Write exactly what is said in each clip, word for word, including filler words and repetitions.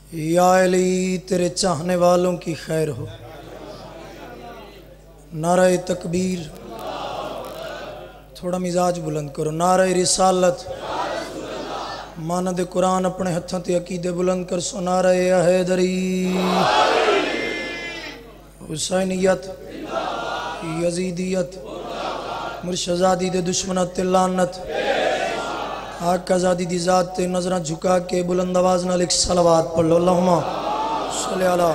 یا علی تیرے چاہنے والوں کی خیر ہو۔ نعرہ تکبیر، تھوڑا مزاج بلند کرو۔ نعرہ رسالت، مانند قرآن اپنے ہتھوں تے عقیدے بلند کر سو۔ نعرہ حیدری، حسینیت، یزیدیت، مرشدزادی دے دشمنات تے لعنت، آقا زادی دی ذات تے نظرہ جھکا کے بلند آواز نال ایک صلوات پڑھ لو۔ اللہم صلی اللہ۔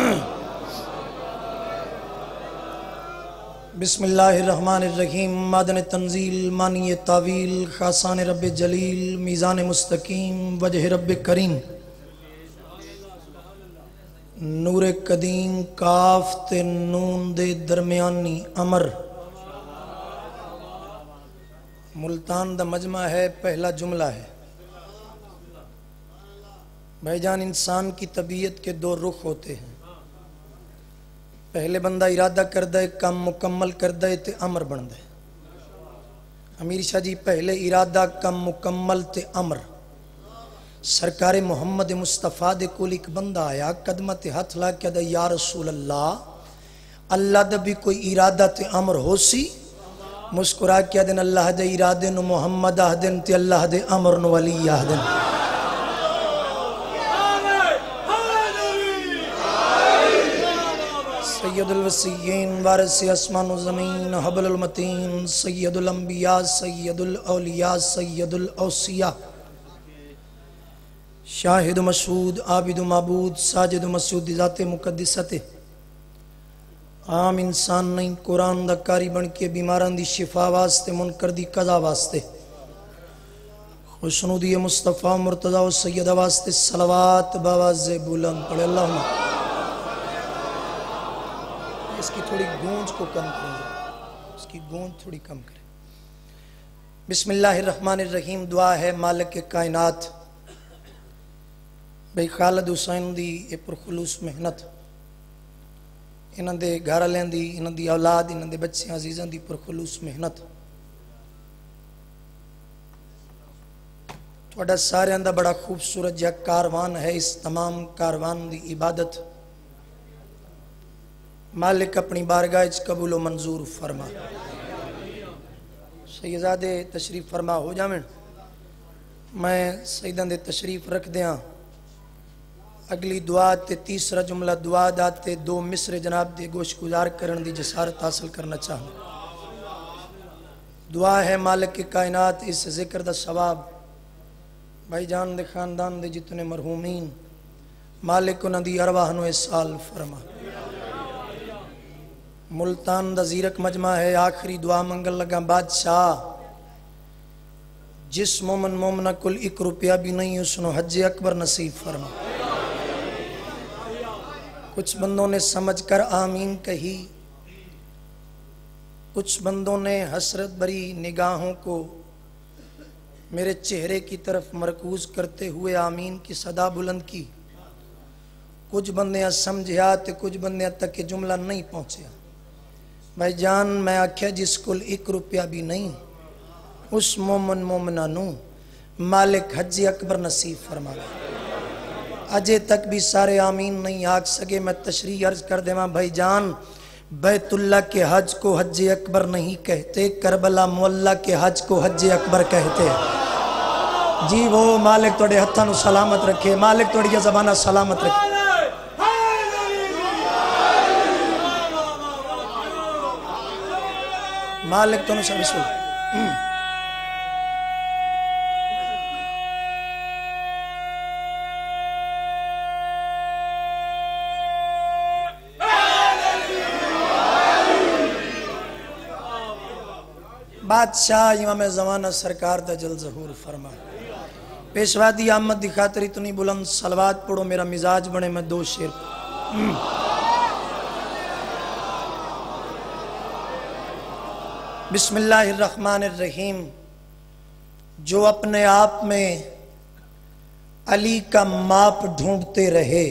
بسم اللہ الرحمن الرحیم۔ مادن تنزیل، معنی تعویل، خاصان رب جلیل، میزان مستقیم، وجہ رب کریم، نور قدیم، کاف تے نون دے درمیانی امر۔ ملتان دا مجمع ہے، پہلا جملہ ہے۔ بھائی جان، انسان کی طبیعت کے دو رخ ہوتے ہیں۔ پہلے بندہ ارادہ کردہ ہے، کام مکمل کردہ ہے تے امر بندہ ہے۔ امیر شاہ جی پہلے ارادہ کام مکمل تے امر۔ سرکار محمد مصطفیٰ دے کول ایک بندہ آیا، قدمہ تے ہاتھ لا کے دا یا رسول اللہ، اللہ دا بھی کوئی ارادہ تے امر ہو سی؟ مسکرا کیا دن اللہ دے ارادے نو محمد آہ دن تے اللہ دے امر نو علی آہ دن۔ سید الوسیین، وارث اسمان و زمین، حبل المتین، سید الانبیاء، سید الاولیاء، سید الاوصیاء، شاہد و مشہود، عابد و معبود، ساجد و مسجود، ذات مقدست عام انسان نہیں، قرآن دا کاری بن کے بیماران دی شفا واسطے، منکر دی قضا واسطے، خوشنودی مصطفیٰ مرتضی و سیدہ واسطے صلوات باواز بلند پڑھے۔ اللہم اس کی تھوڑی گونج کو کم کریں، اس کی گونج تھوڑی کم کریں۔ بسم اللہ الرحمن الرحیم۔ دعا ہے مالک کائنات، بھئی خالد حسین دی اے پرخلوص محنت، انہاں دے گھر والیں دی، انہاں دی اولاد، انہاں دے بچے عزیزاں دی پرخلوص محنت، تھوڑا سارے اندہ بڑا خوبصورت جا کاروان ہے۔ اس تمام کاروان دی عبادت مالک اپنی بارگاہ اچ قبول و منظور فرما۔ سیدزادے تشریف فرما ہو جاویں، میں سیدان دے تشریف رکھ دیاں۔ اگلی دعا تے تیسرا جملہ دعا داتے دو مصر جناب دے گوش گزار کرن دی جسارت حاصل کرنا چاہوں۔ دعا ہے مالک کائنات، اس ذکر دا ثواب بھائی جان دے خاندان دے جتنے مرحومین، مالک انہاں دی ارواح نو احسال فرما۔ ملتان دا زیرک مجمع ہے، آخری دعا منگل لگا بادشاہ، جس مومن مومنہ کل ایک روپیہ بھی نہیں اس نو حج اکبر نصیب فرما۔ کچھ بندوں نے سمجھ کر آمین کہی، کچھ بندوں نے حسرت بری نگاہوں کو میرے چہرے کی طرف مرکوز کرتے ہوئے آمین کی صدا بلند کی۔ کچھ بندیاں سمجھیا تے کچھ بندیاں تک کہ جملہ نہیں پہنچیا۔ بھائی جان میں آکھیا جس کل ایک روپیہ بھی نہیں، اس مومن مومنہ نو مالک حج اکبر نصیب فرما۔ اجے تک بھی سارے آمین نہیں آگ سکے، میں تشریح عرض کر دے ماں بھائی جان، بیت اللہ کے حج کو حج اکبر نہیں کہتے، کربلا مولا کے حج کو حج اکبر کہتے۔ جی وہ مالک توڑے ہتھاں نو سلامت رکھے، مالک توڑی زبانہ سلامت رکھے۔ مالک تو نو رسول بادشاہ امام زمانہ سرکار دا جل ظہور فرما۔ پیشوا دی آمد دی خاطر اتنی بلند صلوات پڑھو میرا مزاج بنے، میں دو شیر بسم اللہ الرحمن الرحیم۔ جو اپنے آپ میں علی کا ماپ ڈھونڈتے رہے،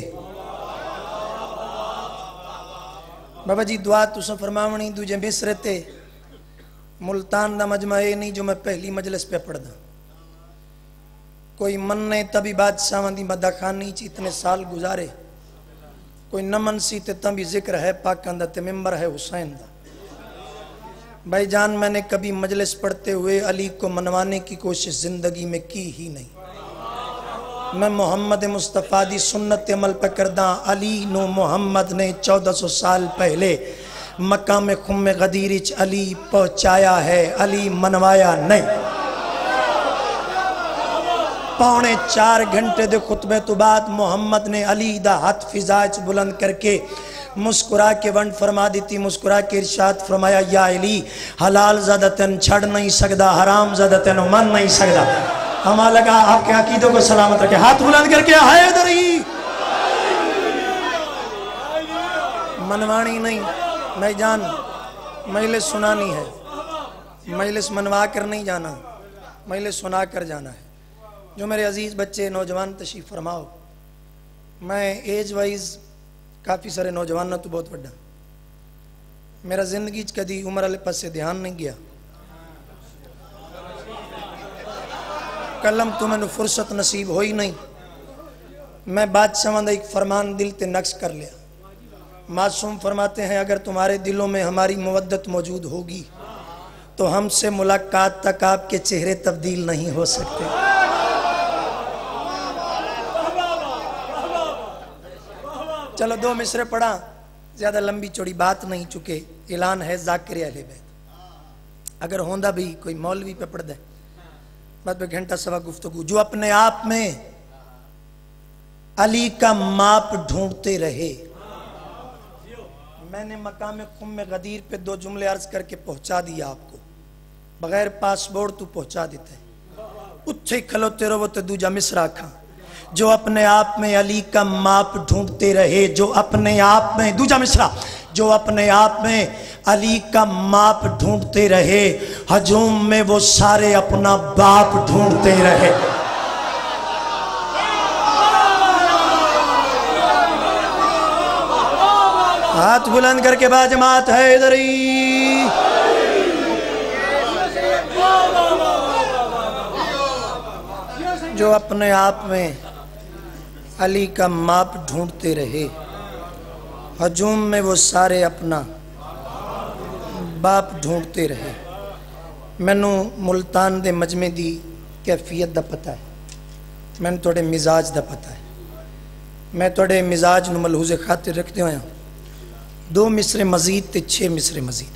بابا جی دعا تو سن فرماونی دوجہ مصر تے ملتان دا مجمع ہے نہیں جو میں پہلی مجلس پہ پڑھ دا۔ کوئی مننے تبھی بادشاہ دی مدخانی چ اتنے سال گزارے، کوئی نہ منسی تے تبھی ذکر ہے پاکاں دا تے ممبر ہے حسین دا۔ بھائی جان میں نے کبھی مجلس پڑھتے ہوئے علی کو منوانے کی کوشش زندگی میں کی ہی نہیں۔ میں محمد مصطفیٰ دی سنت عمل پہ کردہ، علی نو محمد نے چودہ سو سال پہلے مقام خم غدیرچ علی پہنچایا ہے، علی منوایا نہیں۔ پونے چار گھنٹے دے خطبے تو بعد محمد نے علی دا ہاتھ فضائچ بلند کر کے مسکرا کے ونڈ فرما دیتی، مسکرا کے ارشاد فرمایا یا علی حلال زیادہ تن چھڑ نہیں سکدا، حرام زیادہ تن من نہیں سکدا۔ ہمیں لگا آپ کے عقیدوں کو سلامت رکھے، ہاتھ بلند کر کے حیدری منوانی نہیں۔ میں جان مجلس سنانی ہے، مجلس منوا کر نہیں جانا، مجلس سنا کر جانا ہے۔ جو میرے عزیز بچے نوجوان تشریف فرماؤ، میں ایج وائز کافی سارے نوجوان تو بہت بڑا، میرا زندگی کدی عمر والے پاس سے دھیان نہیں گیا، کلم تو میں نے فرصت نصیب ہوئی نہیں۔ میں بادشاہ دا ایک فرمان دل تے نقش کر لیا۔ معصوم فرماتے ہیں اگر تمہارے دلوں میں ہماری مودت موجود ہوگی تو ہم سے ملاقات تک آپ کے چہرے تبدیل نہیں ہو سکتے۔ چلو دو مصرے پڑھا، زیادہ لمبی چوڑی بات نہیں، چکے اعلان ہے ذاکر اہل بیت، اگر ہوندہ بھی کوئی مولوی پہ پڑھ دے بعد پہ گھنٹہ سوا گفتگو۔ جو اپنے آپ میں علی کا ماپ ڈھونڈتے رہے، میں نے مقام خم غدیر پہ دو جملے عرض کر کے پہنچا دیا آپ کو، بغیر پاسپورٹ تو پہنچا دیتے اتھے کھلوتے رہو تو دوجہ مصرع کھاں۔ جو اپنے آپ میں علی کا ماپ ڈھونڈتے رہے، جو اپنے آپ میں دوجہ مصرع، جو اپنے آپ میں علی کا ماپ ڈھونڈتے رہے، ہجوم میں وہ سارے اپنا باپ ڈھونڈتے رہے۔ ہاتھ بلند کر کے با جماعت ہے ادھری، جو اپنے آپ میں علی کا ماپ ڈھونڈتے رہے، ہجوم میں وہ سارے اپنا باپ ڈھونڈتے رہے۔ میں نو ملتان دے مجمع دی کیفیت دا پتہ ہے، میں نے توڑے مزاج دا پتہ ہے، میں توڑے مزاج نو ملحوظ خاطر رکھتے ہوئے ہوں۔ دو مصرے مزید تے چھ مصرے مزید،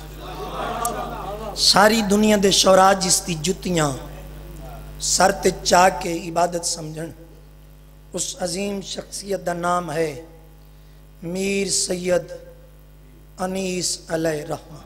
ساری دنیا دے شعراء جس دی جتیاں سر تے چاہ کے عبادت سمجھن، اس عظیم شخصیت دا نام ہے میر سید انیس علیہ رحمہ۔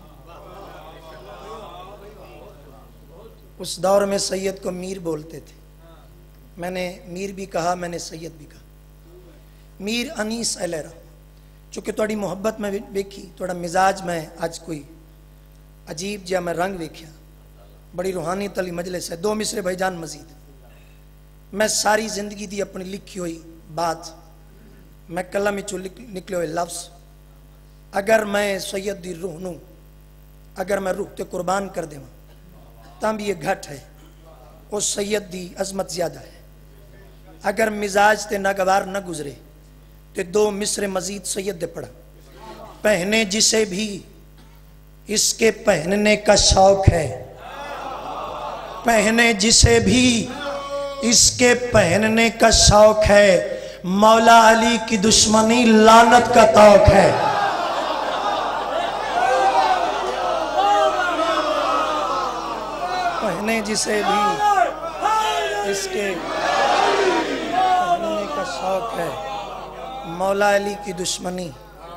اس دور میں سید کو میر بولتے تھے، میں نے میر بھی کہا، میں نے سید بھی کہا۔ میر انیس علیہ رحمہ، چونکہ توڑی محبت میں بیکھی، توڑا مزاج میں آج کوئی عجیب جیا میں رنگ بیکھیا، بڑی روحانی تلی مجلس ہے۔ دو مصرے بھائی جان مزید، میں ساری زندگی دی اپنی لکھی ہوئی بات، میں کلہ میں چو نکلے ہوئے لفظ، اگر میں سید دی روح نوں، اگر میں روح تے قربان کر دیں تاں بھی یہ گھٹ ہے، وہ سید دی عظمت زیادہ ہے۔ اگر مزاج تے ناگوار نہ گزرے تے دو مصرے مزید سید دے پڑھا۔ پہنے جسے بھی اس کے پہننے کا شوق ہے، پہنے جسے بھی اس کے پہننے کا شوق ہے، مولا علی کی دشمنی لعنت کا توق ہے۔ پہنے جسے بھی اس کے پہننے کا شوق ہے، مولا علی کی دشمنی۔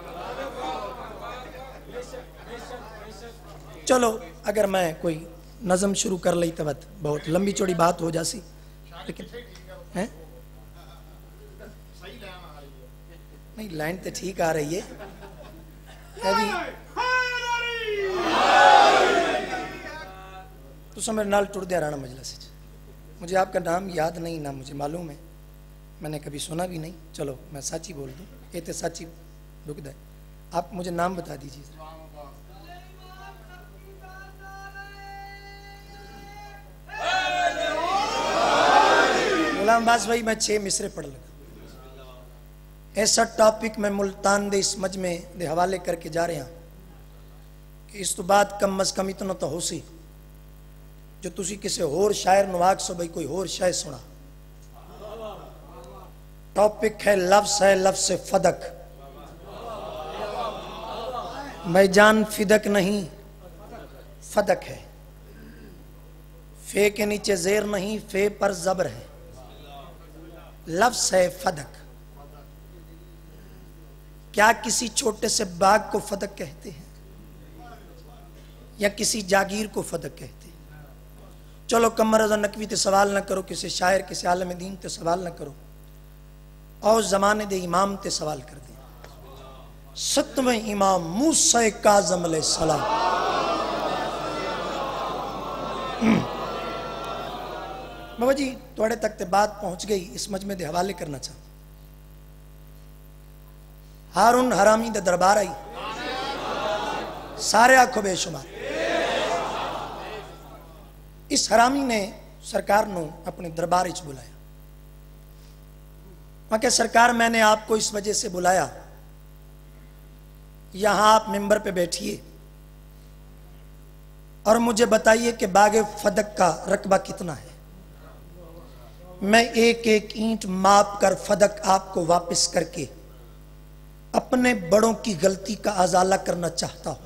چلو اگر میں کوئی نظم شروع کر لئی تو بہت لمبی چوڑی بات ہو جاسی، لیکن نہیں لائن تے ٹھیک آ رہی ہے ابھی تو سو میرے نال ٹر دیا رانا مجلس۔ مجھے آپ کا نام یاد نہیں، نہ مجھے معلوم ہے، میں نے کبھی سنا بھی نہیں۔ چلو میں سچی بول دوں، یہ تو سچی دکھ ہے۔ آپ مجھے نام بتا دیجیے۔ غلام باز بھائی میں چھ مصرے پڑھ لگا. ایسا ٹاپک میں ملتان دے اس مجمع دے حوالے کر کے جا رہے ہیں کہ اس تو بعد کم از کم اتنا تو ہو سی جو تسی کسے ہور شاعر نواق سو بھئی کوئی ہور شاعر سنا. ٹاپک ہے لفظ ہے لفظ فدق. بھائی جان فدق نہیں فدق ہے. فے کے نیچے زیر نہیں فے پر زبر ہے. لفظ ہے فدق. کیا کسی چھوٹے سے باغ کو فدق کہتے ہیں یا کسی جاگیر کو فدق کہتے ہیں؟ چلو کم رضا نقوی تے سوال نہ کرو, کسی شاعر کسی عالم دین تے سوال نہ کرو, اور زمانے دے امام تے سوال کر دیں. ستویں امام موسیٰ کاظم علیہ السلام. بابا جی توڑے تک تے بات پہنچ گئی, اس مجمع دے حوالے کرنا چاہتا. ہارون حرامی دے دربار آئی, سارے آنکھوں بے شمار. اس حرامی نے سرکار نو اپنے دربار اچ بلایا. وہاں کہ سرکار میں نے آپ کو اس وجہ سے بلایا, یہاں آپ ممبر پہ بیٹھئے اور مجھے بتائیے کہ باغ فدق کا رقبہ کتنا ہے. میں ایک ایک اینٹ ماپ کر فدق آپ کو واپس کر کے اپنے بڑوں کی غلطی کا ازالہ کرنا چاہتا ہوں.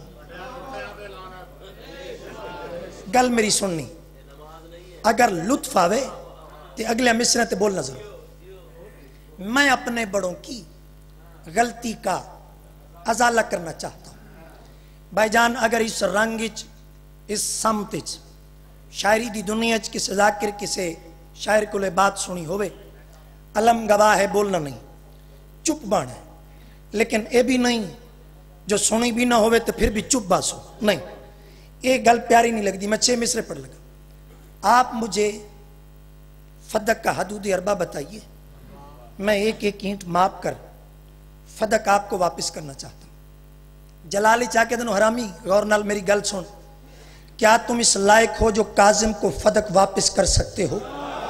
گل میری سننی, اگر لطف آوے تو اگلے مصرے تے بولنا ضرور. میں اپنے بڑوں کی غلطی کا ازالہ کرنا چاہتا ہوں. بھائی جان اگر اس رنگچ اس سمتچ شاعری دی دنیا چ کسے ذاکر کسے شاعر کو لے بات سنی ہوئے, علم گواہ ہے بولنا نہیں, چپ بانا ہے. لیکن اے بھی نہیں جو سنی بھی نہ ہوئے تو پھر بھی چپ باسو نہیں. ایک گل پیاری نہیں لگ دی. میں چھ مصرے پڑھ لگا. آپ مجھے فدق کا حدود اربع بتائیے, میں ایک ایک اینٹ ماپ کر فدق آپ کو واپس کرنا چاہتا ہوں. جلالی چاہ کے دنو حرامی غور نال میری گل سن, کیا تم اس لائق ہو جو کاظم کو فدق واپس کر سکتے ہو؟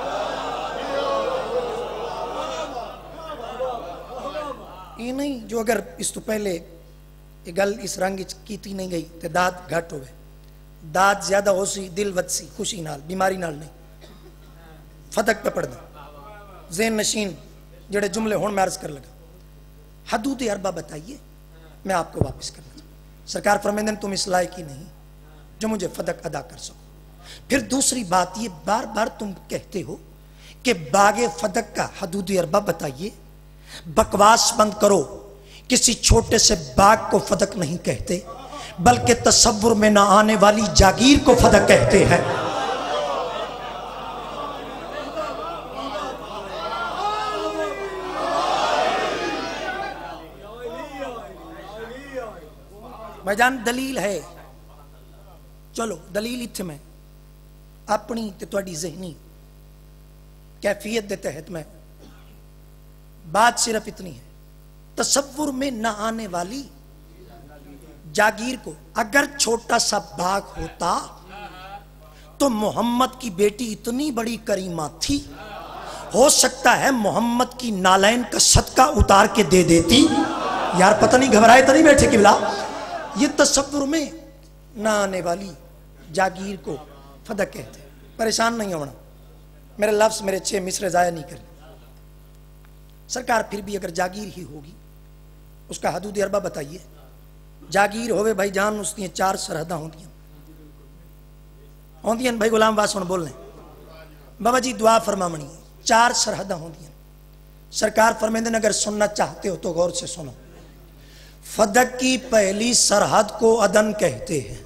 یہ نہیں جو اگر اس تو پہلے یہ گل اس رنگ کیتی نہیں گئی تے داد گھٹ ہوئے, داد زیادہ ہو سی دل ود سی خوشی نال بیماری نال نہیں. فدق پہ پڑھ دیں ذہن نشین جڑے جملے ہون میں عرض کر لگا. حدود اربع بتائیے میں آپ کو واپس کرنا چاہتا ہوں. سرکار فرمیندن تم اس لائق ہی نہیں جو مجھے فدق ادا کر سکو. پھر دوسری بات یہ بار بار تم کہتے ہو کہ باغ فدق کا حدود اربع بتائیے. بکواس بند کرو. کسی چھوٹے سے باغ کو فدق نہیں کہتے بلکہ تصور میں نہ آنے والی جاگیر کو فدق کہتے ہیں. بھائی جان دلیل ہے, چلو دلیل اتھے میں اپنی تے تواڈی ذہنی کیفیت دے تحت میں بات صرف اتنی ہے, تصور میں نہ آنے والی جاگیر کو. اگر چھوٹا سا باغ ہوتا تو محمد کی بیٹی اتنی بڑی کریمہ تھی, ہو سکتا ہے محمد کی نالین کا صدقہ اتار کے دے دیتی. یار پتہ نہیں گھبرائے تو نہیں بیٹھے قبلہ. یہ تصور میں نہ آنے والی جاگیر کو فدق کہتے ہیں. پریشان نہیں ہونا, میرے لفظ میرے چھ مصرے ضائع نہیں کرنے. سرکار پھر بھی اگر جاگیر ہی ہوگی اس کا حدود اربع بتائیے. جاگیر ہوئے بھائی جان اس دیں چار سرحدہ ہوں دیں ہوں دیں بھائی غلام واسون بول لیں. بابا جی دعا فرما منی, چار سرحدہ ہوں دیں. سرکار فرمیندن اگر سننا چاہتے ہو تو غور سے سنو. فدق کی پہلی سرحد کو عدن کہتے ہیں.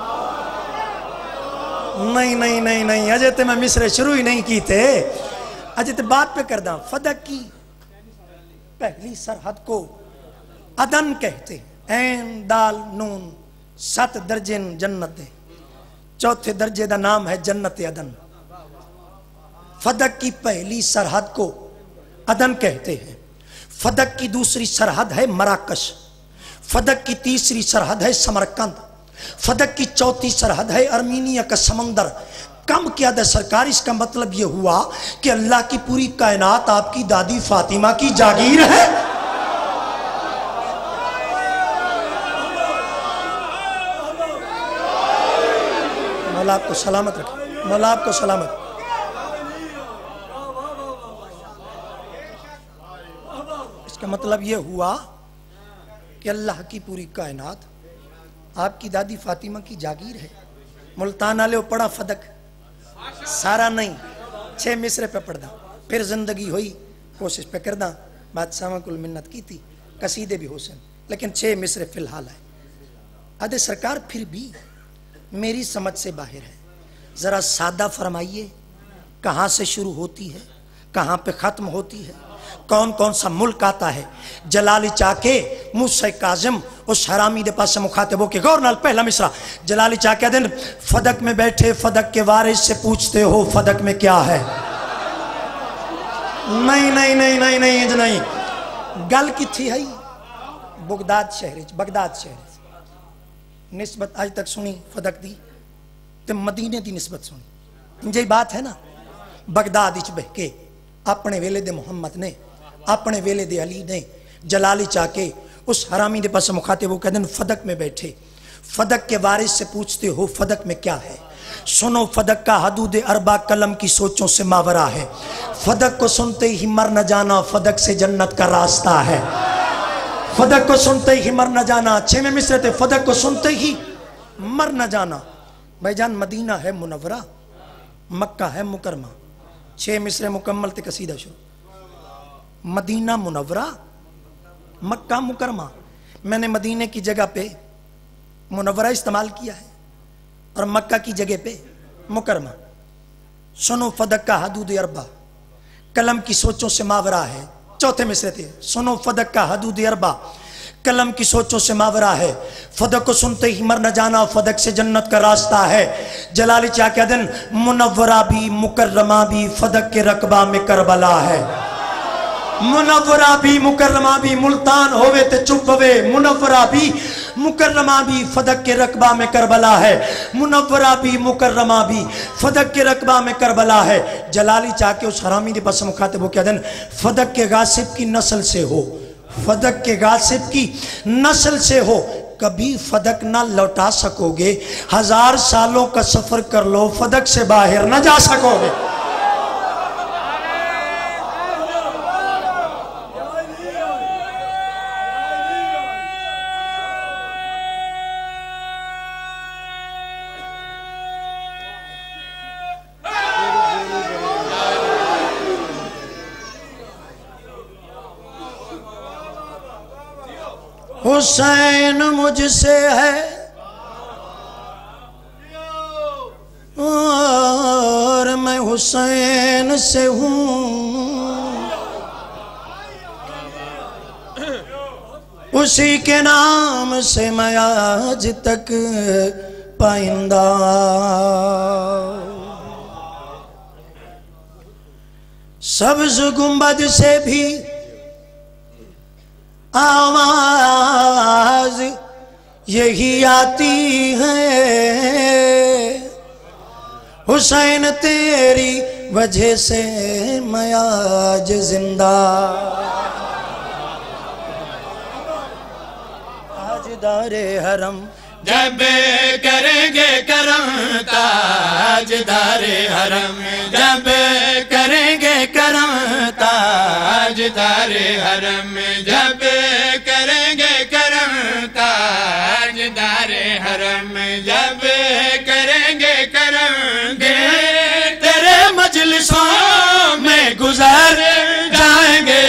نہیں نہیں نہیں نہیں اجے تے میں مصرے شروع ہی نہیں کی تھے, اجے تے بات پہ کر دا. فدق کی پہلی سرحد کو عدن کہتے ہیں. این دال نون سات درجن جنت دے, چوتھے درجے دا نام ہے جنت عدن. فدق کی پہلی سرحد کو عدن کہتے ہیں. فدق کی دوسری سرحد ہے مراکش. فدق کی تیسری سرحد ہے سمرقند. فدق کی چوتھی سرحد ہے ارمینیا کا سمندر. کم کیا دے سرکار، اس کا مطلب یہ ہوا کہ اللہ کی پوری کائنات آپ کی دادی فاطمہ کی جاگیر ہے۔ مولا آپ کو سلامت رکھے، مولا آپ کو سلامت۔ اس کا مطلب یہ ہوا کہ اللہ کی پوری کائنات آپ کی دادی فاطمہ کی جاگیر ہے۔ ملتان آلے پڑا فدق سارا نہیں، چھ مصرے پہ پڑھ دا، پھر زندگی ہوئی کوشش پہ کردہ، بادشاہ کل منت کی تھی، قصیدے بھی حسن، لیکن چھ مصرے فی الحال ہے۔ ادھے سرکار پھر بھی میری سمجھ سے باہر ہے، ذرا سادہ فرمائیے کہاں سے شروع ہوتی ہے، کہاں پہ ختم ہوتی ہے، کون کون سا ملک آتا ہے۔ جلالی چاہ کے موسیٰ کاظم اس حرامی دے پاس سے مخاطب ہو کے غور نال پہلا مصرع، جلالی چاہ کے دن فدق میں بیٹھے فدق کے وارث سے پوچھتے ہو فدق میں کیا ہے۔ نہیں نہیں نہیں نہیں نہیں نہیں گل کی تھی ہے بغداد شہر، بغداد شہر نسبت آج تک سنی فدق دی تے مدینے دی نسبت سنی، جی بات ہے نا۔ بغداد اچ بہ کے اپنے ویلے دے محمد نے، اپنے ویلے دے علی نے جلالی چاہ کے اس حرامی دے پاس مخاطب ہو کہتے ہیں فدق میں بیٹھے، فدق کے وارث سے پوچھتے ہو فدق میں کیا ہے۔ سنو فدق کا حدود اربع قلم کی سوچوں سے ماورا ہے، فدق کو سنتے ہی مر نہ جانا فدق سے جنت کا راستہ ہے۔ فدق کو سنتے ہی مر نہ جانا، چھ میں مصرے تھے، فدق کو سنتے ہی مر نہ جانا۔ بھائی جان مدینہ ہے منورہ، مکہ ہے مکرمہ، چھ مصرے مکمل تے قصیدہ شروع۔ مدینہ منورہ، مکہ مکرمہ، میں نے مدینے کی جگہ پہ منورہ استعمال کیا ہے اور مکہ کی جگہ پہ مکرمہ۔ سنو فدق کا حدود اربع قلم کی سوچوں سے ماورا ہے، چوتھے مصرے تھے، سنو فدق کا حدود اربع قلم کی سوچوں سے ماورا ہے، فدق کو سنتے ہی مر نہ جانا فدق سے جنت کا راستہ ہے۔ جلالی چاہ کے دن منورہ بھی مکرمہ بھی فدق کے رقبہ میں کربلا ہے۔ منورہ بھی مکرمہ بھی ملتان ہوئے تے چپ ہوئے، منورہ بھی مکرمہ بھی فدق کے رقبہ میں کربلا ہے۔ منورہ بھی مکرمہ بھی فدق کے رقبہ میں کربلا ہے۔ جلالی چاہ کے اس حرامی دے پاس مخاطب ہو کے دن فدق کے غاصب کی نسل سے ہو، فدق کے غاصب کی نسل سے ہو، کبھی فدق نہ لوٹا سکو گے، ہزار سالوں کا سفر کر لو فدق سے باہر نہ جا سکو گے۔ حسین مجھ سے ہے اور میں حسین سے ہوں، اسی کے نام سے میں آج تک پائندہ۔ سبز گنبد سے بھی آواز یہی آتی ہے، حسین تیری وجہ سے میں آج زندہ۔ تاجدار حرم جب کریں گے کرم، تاجدار حرم جب کریں گے کرم، تاجدار حرم جب کریں گے کرم، تاجدار حرم جب کریں گے کرم، تیرے مجلسوں میں گزر جائیں گے۔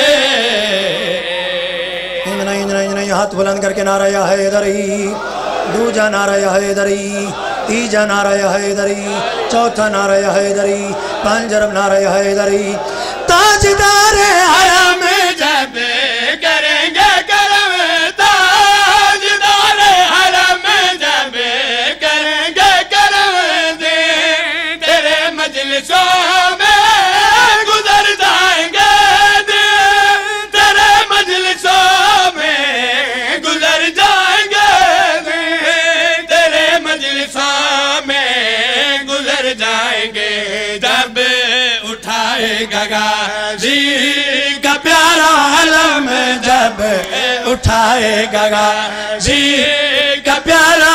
ہاتھ بلند کر کے نعرہ یا حیدری، دوجا نعرہ یا حیدری، تیجا نعرہ یا حیدری، چوتھا نعرہ یا حیدری، پنجرم نعرہ یا حیدری۔ تاجدار حرم جب کریں گے کرم، تاجدار حرم جب کریں گے کرم، تیرے مجلسوں میں گزر جائیں گے، تیرے مجلسوں میں گزر جائیں گے، تیرے مجلسوں میں گزر جائیں जब उठाएगा गाजी का प्यारा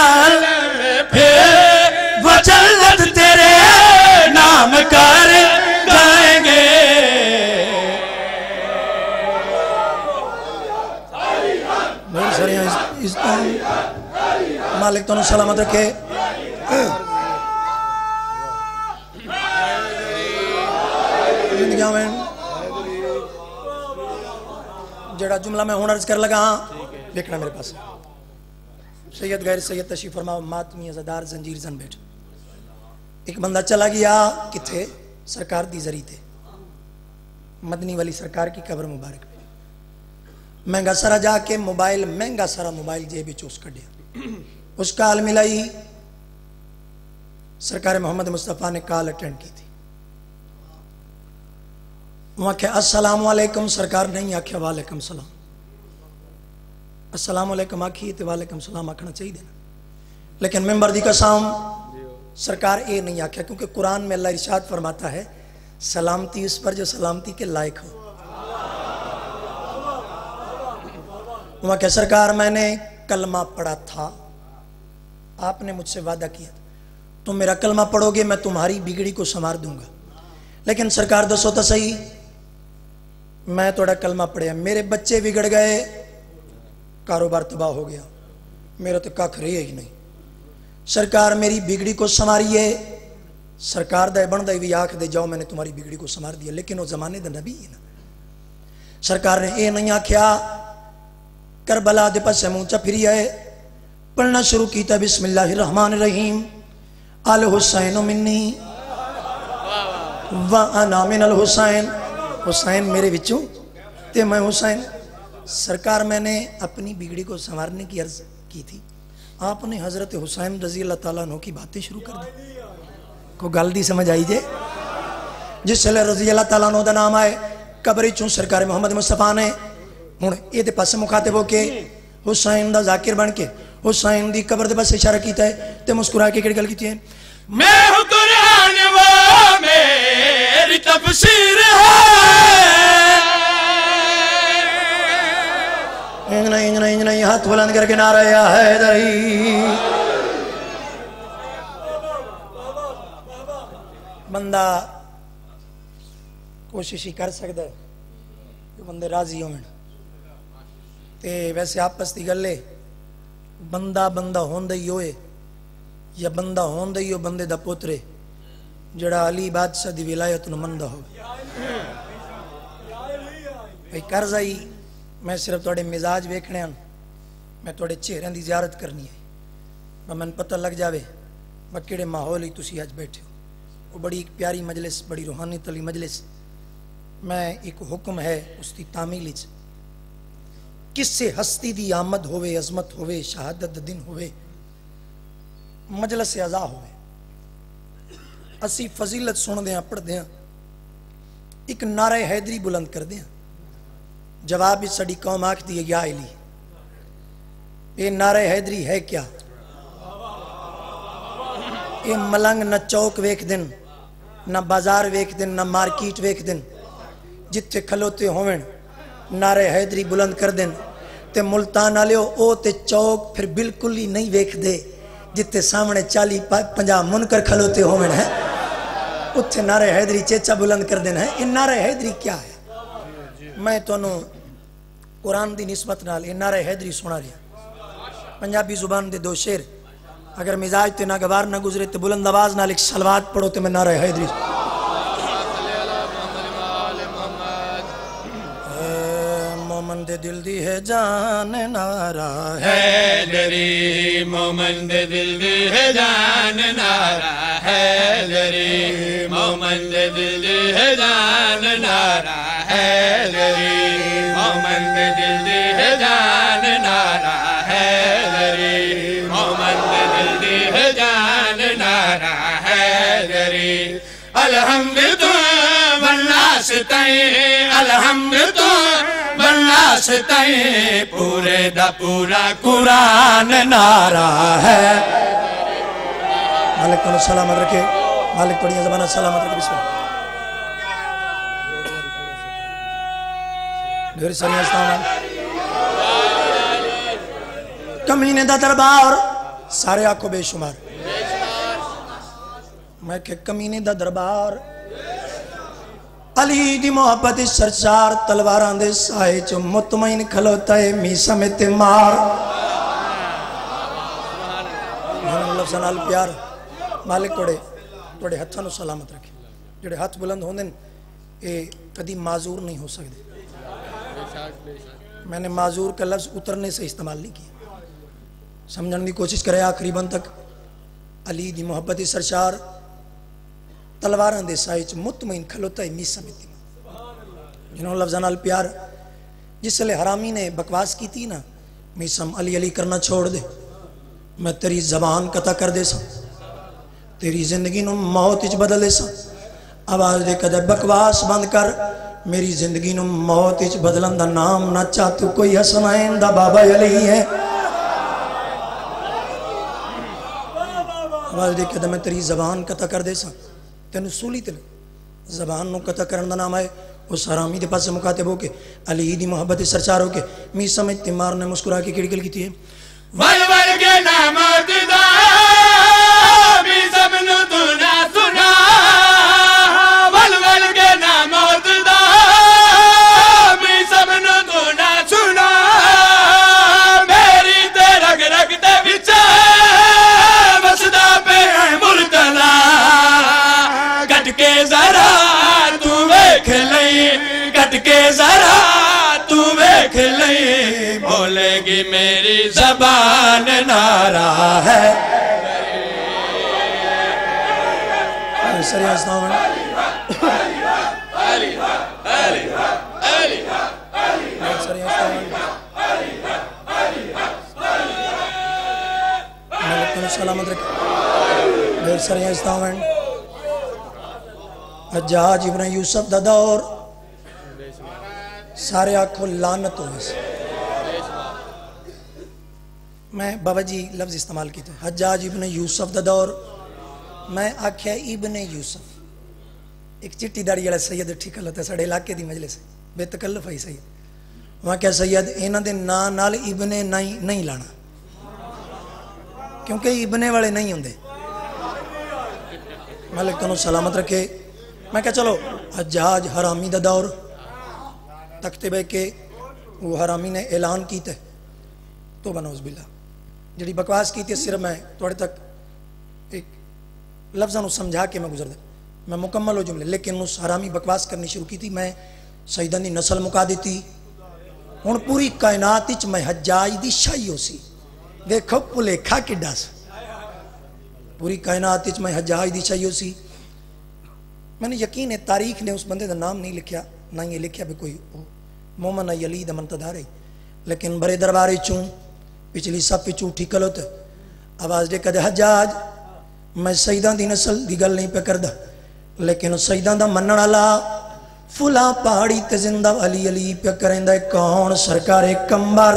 फिर वो जन्नत तेरे नाम कर गाएंगे। बहुत सारे इस, इस मालिक तो सलामत रखे। जड़ा जुमला मैं हुनर कर लगा देखना मेरे पास। सैयद गैर सैयद तशरीफ फरमा मातमी अज़ादार जंजीर जन बैठ। एक बंदा चला गया किथे सरकार दी जरी थे मदनी वाली सरकार की कब्र मुबारक पे महंगा सारा जाके मोबाइल महंगा सारा मोबाइल जेब विच उस कढ़िया। उस काल मिलाई सरकार मोहम्मद मुस्तफ़ा ने कॉल अटेंड की थी। वहाँ आख्या अस्सलाम वालेकुम सरकार नहीं आख्या वालेकुम सलाम। अस्सलाम वालेकुम आखी तो वालेकुम सलाम आखना चाहिए ना, लेकिन मेंबर दी कसम सरकार ये नहीं आख्या क्योंकि कुरान में अल्लाह इरशाद फरमाता है सलामती उस पर जो सलामती के लायक हो। वहाँ क्या सरकार मैंने कलमा पढ़ा था, आपने मुझसे वादा किया था तुम मेरा कलमा पढ़ोगे मैं तुम्हारी बिगड़ी को संवार दूंगा। लेकिन सरकार दसो तो सही मैं थोड़ा कलमा पढ़िया मेरे बच्चे बिगड़ गए कारोबार तबाह हो गया मेरा तो कख रही ही नहीं। सरकार मेरी बिगड़ी को संवारिए। सरकार दा बनदा भी आख दे जाओ मैंने तुम्हारी बिगड़ी को संवार दिया, लेकिन वो जमाने दा नबी है ना। सरकार ने ये नहीं आख्या करबला दे पासे मुंह च फिरी आए पढ़ना शुरू किया बिस्मिल्लाहिर रहमानिर रहीम अल हुसैन मिन्नी व अना मिनल हुसैन। हुसैन मेरे विचों ते मैं हुसैन। सरकार मैंने अपनी बिगड़ी को संवारने की अर्ज की थी, आपने हजरत हुसैन रजी अल्लाह ताला अन्हु की बातें शुरू कर दी। को गल दी समझ आई जे जिसले रजी अल्लाह ताला अन्हु दा नाम आए कब्र चों सरकार मोहम्मद मुस्तफा ने हुण इहदे पासे मुखातिब हो के हुसैन दा जाकिर बन के हुसैन दी कब्र दे पासे इशारा कीता है ते मुस्कुरा के केड़ी गल कीती है मैं हूं कुरान वो मेरी तफसीर है। इंजना इंजना इंजना हाथ बुलंद करके नारा या हैदरी। बंदा कोशिश ही कर सकता है कि बंदे राजी होवन ते वैसे आपस की गल है बंदा बंदा होंदा ही होए या बंदा होंदा ही हो बंदे दा पुत्र जड़ा अली बादशाह दी विलायत नूं मनदा हो। भाई कर्ज आई मैं सिर्फ थोड़े मिजाज वेखने हैं मैं थोड़े चेहरे की जियारत करनी है मैं पता लग जाए वह किहड़े माहौल ही तुसी अज बैठे हो। वो बड़ी एक प्यारी मजलिस बड़ी रूहानी तली मजलिस। मैं एक हुक्म है उसकी तामील किससे हस्ती दी आमद होवे अजमत होवे शहादत दिन होवे मजलिस अज़ा होवे असी फजीलत सुनते हैं पढ़ते हैं एक नारा हैदरी बुलंद करते हैं जवाब इस साड़ी कौम आखती है या इली ये नारा हैदरी है क्या। ये मलंग न चौक वेख दिन न बाजार वेख दिन न मार्केट वेख दिन जिथे खलोते होवन नारे हैदरी बुलंद कर देन ते मुल्तान आलियो ओ ते चौक फिर बिल्कुल ही नहीं वेख दे जिथे सामने चाली पंजाह मुनकर खलोते होवन है उत्थे नारे हैदरी चेचा बुलंद कर देना है। इन नारे हैदरी क्या है मैं तुहानू कुरान दी निस्बत नाल इन नारे हैदरी सुना रहा। पंजाबी जुबान दे दो शेर अगर मिजाज ते नागवार ना गुजरे तो बुलंद आवाज नाल एक सलवात पढ़ो तो मैं नारे हैदरी मोमन दे दिल दी है जान नारा हैदरी मोमन दे दिल दी है जान नारा हैदरी मोमन दे दिल दी है जान नारा हैदरी मोमन दे दिल दी है जान नारा हैदरी मोमन दे दिल दी है जान नारा हैदरी अल्हम्दुलिल्लाह वन्नास तै अल्हम्दुलिल्लाह वन्नास तै पूरे दा पूरा कुरान नारा है। मालिक को सलामत रखे मालिक पढ़िया ज़बान सलामत रखे बिस्मिल्लाह ढेर सारी کمینے دا دربار سارے آنکھوں بے شمار میں کہ کمینے دا دربار علی دی محبت سرچار تلواران دے سائے جو مطمئن کھلوتا ہے میسا میں تیمار لفظ نال پیار مالک توڑے توڑے ہتھاں نو سلامت رکھے جڑے ہاتھ بلند ہوندن اے کدی معذور نہیں ہو سکتے میں نے معذور کا لفظ اترنے سے استعمال نہیں کیا سمجھنے دی کوشش کرے آخری بند تک علی دی محبت سرچار تلواران دے سائے چ مطمئن کھلوتا ہے میسا میں تیمار جنہوں لفظ نال پیار جس لئے حرامی نے بکواس کی تھی نا میسم علی علی کرنا چھوڑ دے میں تیری زبان قطع کر دے سا تیری زندگی نو موت اچ بدل دے سا آواز دے کدے بکواس بند کر میری زندگی نو موت اچ بدلن دا نام نہ چاہ تو کوئی حسنین دا بابا علی ہے آواز دے کدے میں تیری زبان قطع کر دے سا تینو سولی تلے زبان نو قطع کرن دا نام ہے اس حرامی دے پاس سے مکاتب ہو کے علی دی محبت سرچار ہو کے میسا میں تیمار نے مسکرا کے کڑی کل کی تھی ہے ول ول کے نامت دا بھی سب نو تو نہ سنا ول ول کے نامت دا بھی سب نو تو نہ سنا میری تے رگ رگ تے وچ وسدا پہ مرتضی کٹ کے ذرا تو ویکھ لئی کٹ کے ذرا تو ویکھ لئی بولے گی میری زبان نارا ہے سری آسناون سری آسناون ملکن سلامت رکھ بیر سری آسناون حجاج ابن یوسف دا دور سارے آنکھوں لعنت ہوئے سے میں بابا جی لفظ استعمال کی تھے حجاج ابن یوسف دا دور میں آکھیا ابن یوسف ایک چٹی داڑی والا سید ٹھیک ہوتا ہے ساڑھے علاقے دی مجلس ہے بے تکلف ہے سید وہاں کیا سید اینا دے نا نال ابن نہیں نہیں لانا کیونکہ ابن والے نہیں ہوندے ملک تنو سلامت رکھے میں کہا چلو حجاج حرامی دا دور تکتے بے کے وہ حرامی نے اعلان کی تے تو بنوز باللہ جڑی بکواس کی تھی صرف میں توڑے تک ایک لفظاں سمجھا کے میں گزر دے میں مکمل ہو جملے لیکن اس حرامی بکواس کرنی شروع کی تھی میں سیدان دی نسل مکا دیتی ہون پوری کائنات اچ میں حجاج دی شاہی ہو سی دیکھو پلے کھا کے ڈاس پوری کائنات اچ میں حجاج دی شاہی ہو سی میں نے یقین ہے تاریخ نے اس بندے دا نام نہیں لکھیا نہ یہ لکھیا بھی کوئی مومن علی دا منتدار ہے لیکن بڑے درباری چون پچھلی سب پہ چوٹھی کلوت آواز دے کدے حجاج میں سیدان دی نسل دی گل نہیں پہ کردہ لیکن سیدان دا منن والا فلا پہاڑی تے زندہ علی علی پہ کرندہ کون سرکار کمبر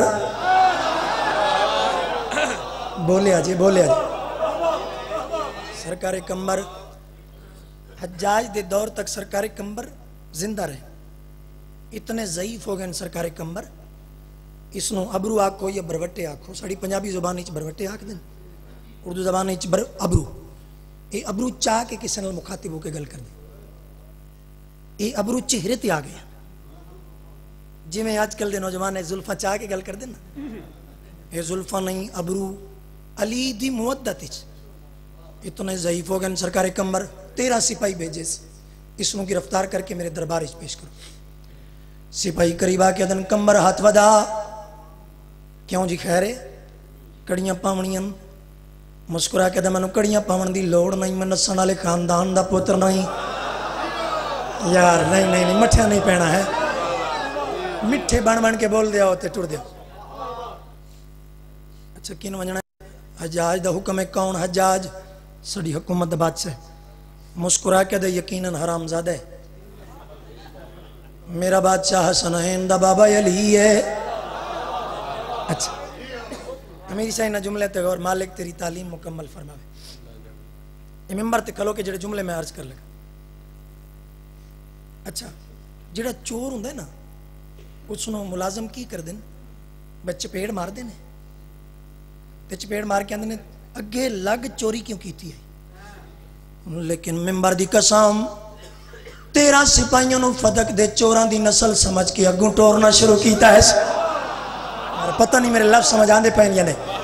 بولے آجے بولے آجے سرکار کمبر حجاج دے دور تک سرکار کمبر زندہ رہے اتنے ضعیف ہو گئے سرکار کمبر اس نو ابرو آکھو یا بروٹے آکھو ساڑی پنجابی زبان اچ بروٹے آکھ دیں اردو زبان اچ بر ابرو اے ابرو چاہ کے کسی نال مخاطب ہو کے گل کر دیں اے ابرو چہرے تے آ گیا جی میں آج کل دے نوجوان زلفہ چاہ کے گل کر دیں نا اے زلفہ نہیں ابرو علی دی مودت اچ اتنے ضعیف ہو گئے سرکار کمبر تیرہ سپاہی بھیجے سے اس نو گرفتار کر کے میرے دربار اچ پیش کرو سپاہی قریبا کے دن کمبر ہاتھ ودا کیوں جی خیرے کڑیاں پاونیاں مسکرا کے دن منو کڑیاں پاون دی لوڑ نہیں میں نسن والے خاندان دا پوتر نہیں یار نہیں نہیں نہیں مٹھیا نہیں پہنا ہے مٹھے بن بن کے بول دیا ہوتے ٹر دیا اچھا کین وجنا حجاج دا حکم ہے کون حجاج سڑی حکومت دا بادشاہ مسکرا کے دے یقیناً حرام زادہ ہے میرا بادشاہ حسنین دا بابا علی ہے اچھا میری شاہینہ جملے تے غور مالک تیری تعلیم مکمل فرماوے یہ ممبر تے کھلو کے جڑے جملے میں عرض کر لگا اچھا جڑا چور ہوں دے نا اس نو ملازم کی کر دیں بس چپیڑ مار دے نے تے چپیڑ مار کے آندے نے اگے لگ چوری کیوں کیتی ہے؟ لیکن ممبر دی قسم تیرہ سپاہیوں نو فدق دے چوراں دی نسل سمجھ کے اگوں ٹورنا شروع کیتا ہے. اور پتہ نہیں میرے لفظ سمجھ آندے پہن یا نہیں.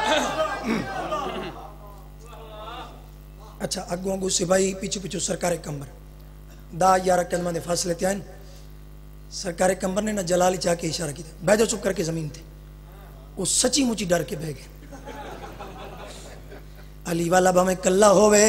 اچھا اگوں اگوں سپاہی پیچھو پیچھو سرکار کمبر دا یارہ قدمہ دے فاصلے تے آئین. سرکار کمبر نے نہ جلالی چاہ کے اشارہ کیتا بہ جاؤ چپ کر کے زمین تھے. وہ سچی مچی ڈر کے بہ گئے. علی والا بھامیں کلہ ہوئے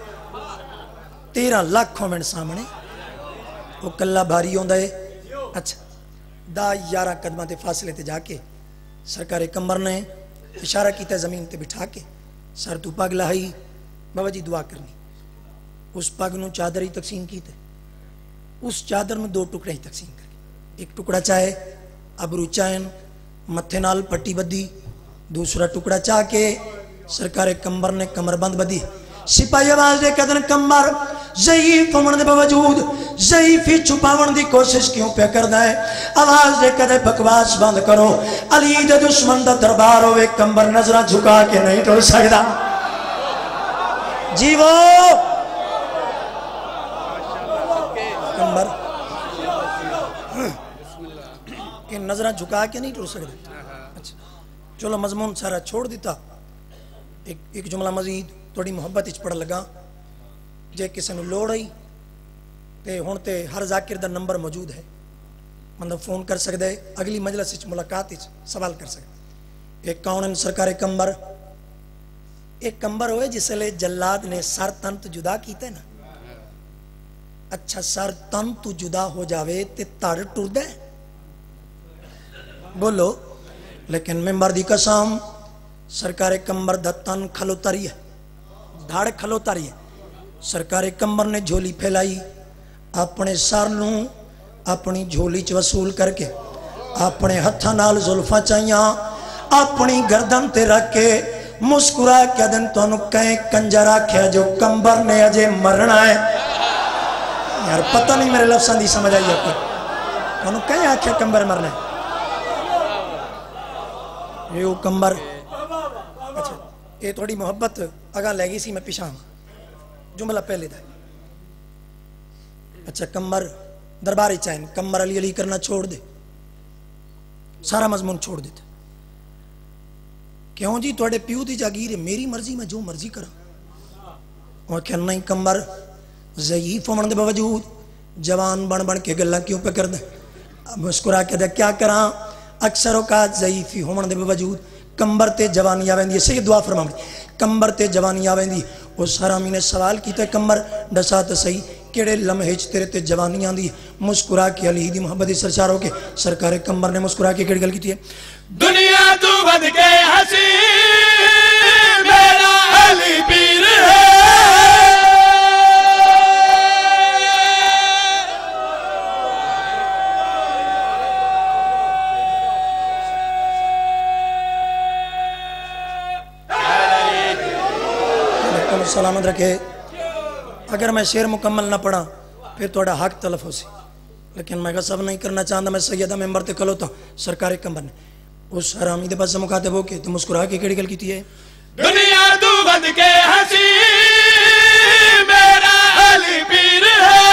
تیرہ لاکھ ہومن سامنے وہ کلہ بھاری ہوندہ ہے. اچھا دا یارہ قدمہ تے فاصلے تے جا کے سرکار کمبر نے اشارہ کیتا زمین تے بٹھا کے سر تو پاگ لہائی بابا جی دعا کرنی. اس پاگ نو چادر ہی تقسیم کیتے اس چادر میں دو ٹکڑے ہی تقسیم کر کے ایک ٹکڑا چاہے ابرو چائن متھے نال پٹی بدی دوسرا ٹکڑا چاہ کے سرکار کمبر نے کمر بند بدی. سپاہی آواز دے کدن کمبر ضعیف ہونے دے باوجود ضعیفی چھپاون دی کوشش کیوں پہ کردا ہے؟ آواز دے کدے بکواس بند کرو. علی دے دشمن دا دربار ہوئے کمبر نظرہ جھکا کے نہیں ٹر سکدا. جی وہ کمبر کہ نظرہ جھکا کے نہیں ٹر سکدا. اچھا چلو مضمون سارا چھوڑ دیتا. ایک ایک جملہ مزید تھوڑی محبت اچ پڑھ لگا. جے کسی نے لوڑ آئی تے ہون تے ہر ذاکر دا نمبر موجود ہے مطلب فون کر سکتے ہے اگلی مجلس اچ ملاقات اچ سوال کر سکتے. ایک کون ہے سرکار کمبر ایک کمبر ہوئے جس لئے جلاد نے سر تن تو جدا کیتے نا. اچھا سر تن تو جدا ہو جاوے تے تاڑ ٹور دے بولو. لیکن ممبر دی قسم سرکار کمبر دا تن کھلو تاری ہے دھاڑ کھلو تاری ہے. سرکار کمبر نے جھولی پھیلائی اپنے سر نوں اپنی جھولی چ وصول کر کے اپنے ہتھاں نال زلفاں چائیاں اپنی گردن تے رکھ کے مسکرا کے دن تو انہوں کہیں کنجر آکھیا جو کمبر نے اجے مرنا ہے. یار پتہ نہیں میرے لفظاں دی سمجھ آئی ہے انہوں کہیں آکھیا کمبر مرنا ہے. یہ وہ کمبر اچھا یہ تھوڑی محبت اگاں لے گی سی میں پیشاں جملہ پہلے دا. اچھا کمبر درباری چاہیں کمبر علی علی کرنا چھوڑ دے سارا مضمون چھوڑ دیتے. کیوں جی توڑے پیو دی جاگیر ہے میری مرضی میں جو مرضی کرا. اور کہ نہیں کمبر ضعیف ہونے دے باوجود جوان بن بن کے گلہ کیوں پہ کر دے. مسکرا کے دے کیا کراں اکثر اوقات ضعیفی ہونے دے باوجود کمبر تے جوانی آویں دی. سید دعا فرماؤں کمبر تے جوانی آویں دی. اس حرامی نے سوال کیتا کمبر دسا تے صحیح کیڑے لمحے چ تیرے تے جوانی آندی. مسکرا کے علی دی محبت دی سرشار ہو کے سرکار کمبر نے مسکرا کے کیڑی گل کیتی ہے دنیا تو بد کے ہنسی میرا علی پیر ہے. سلامت رکھے. اگر میں شعر مکمل نہ پڑھا پھر توڑا حق تلف ہو سی لیکن میں غصب نہیں کرنا چاہتا. میں سیدہ ممبر تے کھلوتا سرکار کمبر نے اس حرامی دے پاس مخاطب ہو کے تو مسکرا کے کیڑی گل کیتی ہے دنیا تو بد کے ہنسی میرا علی پیر ہے.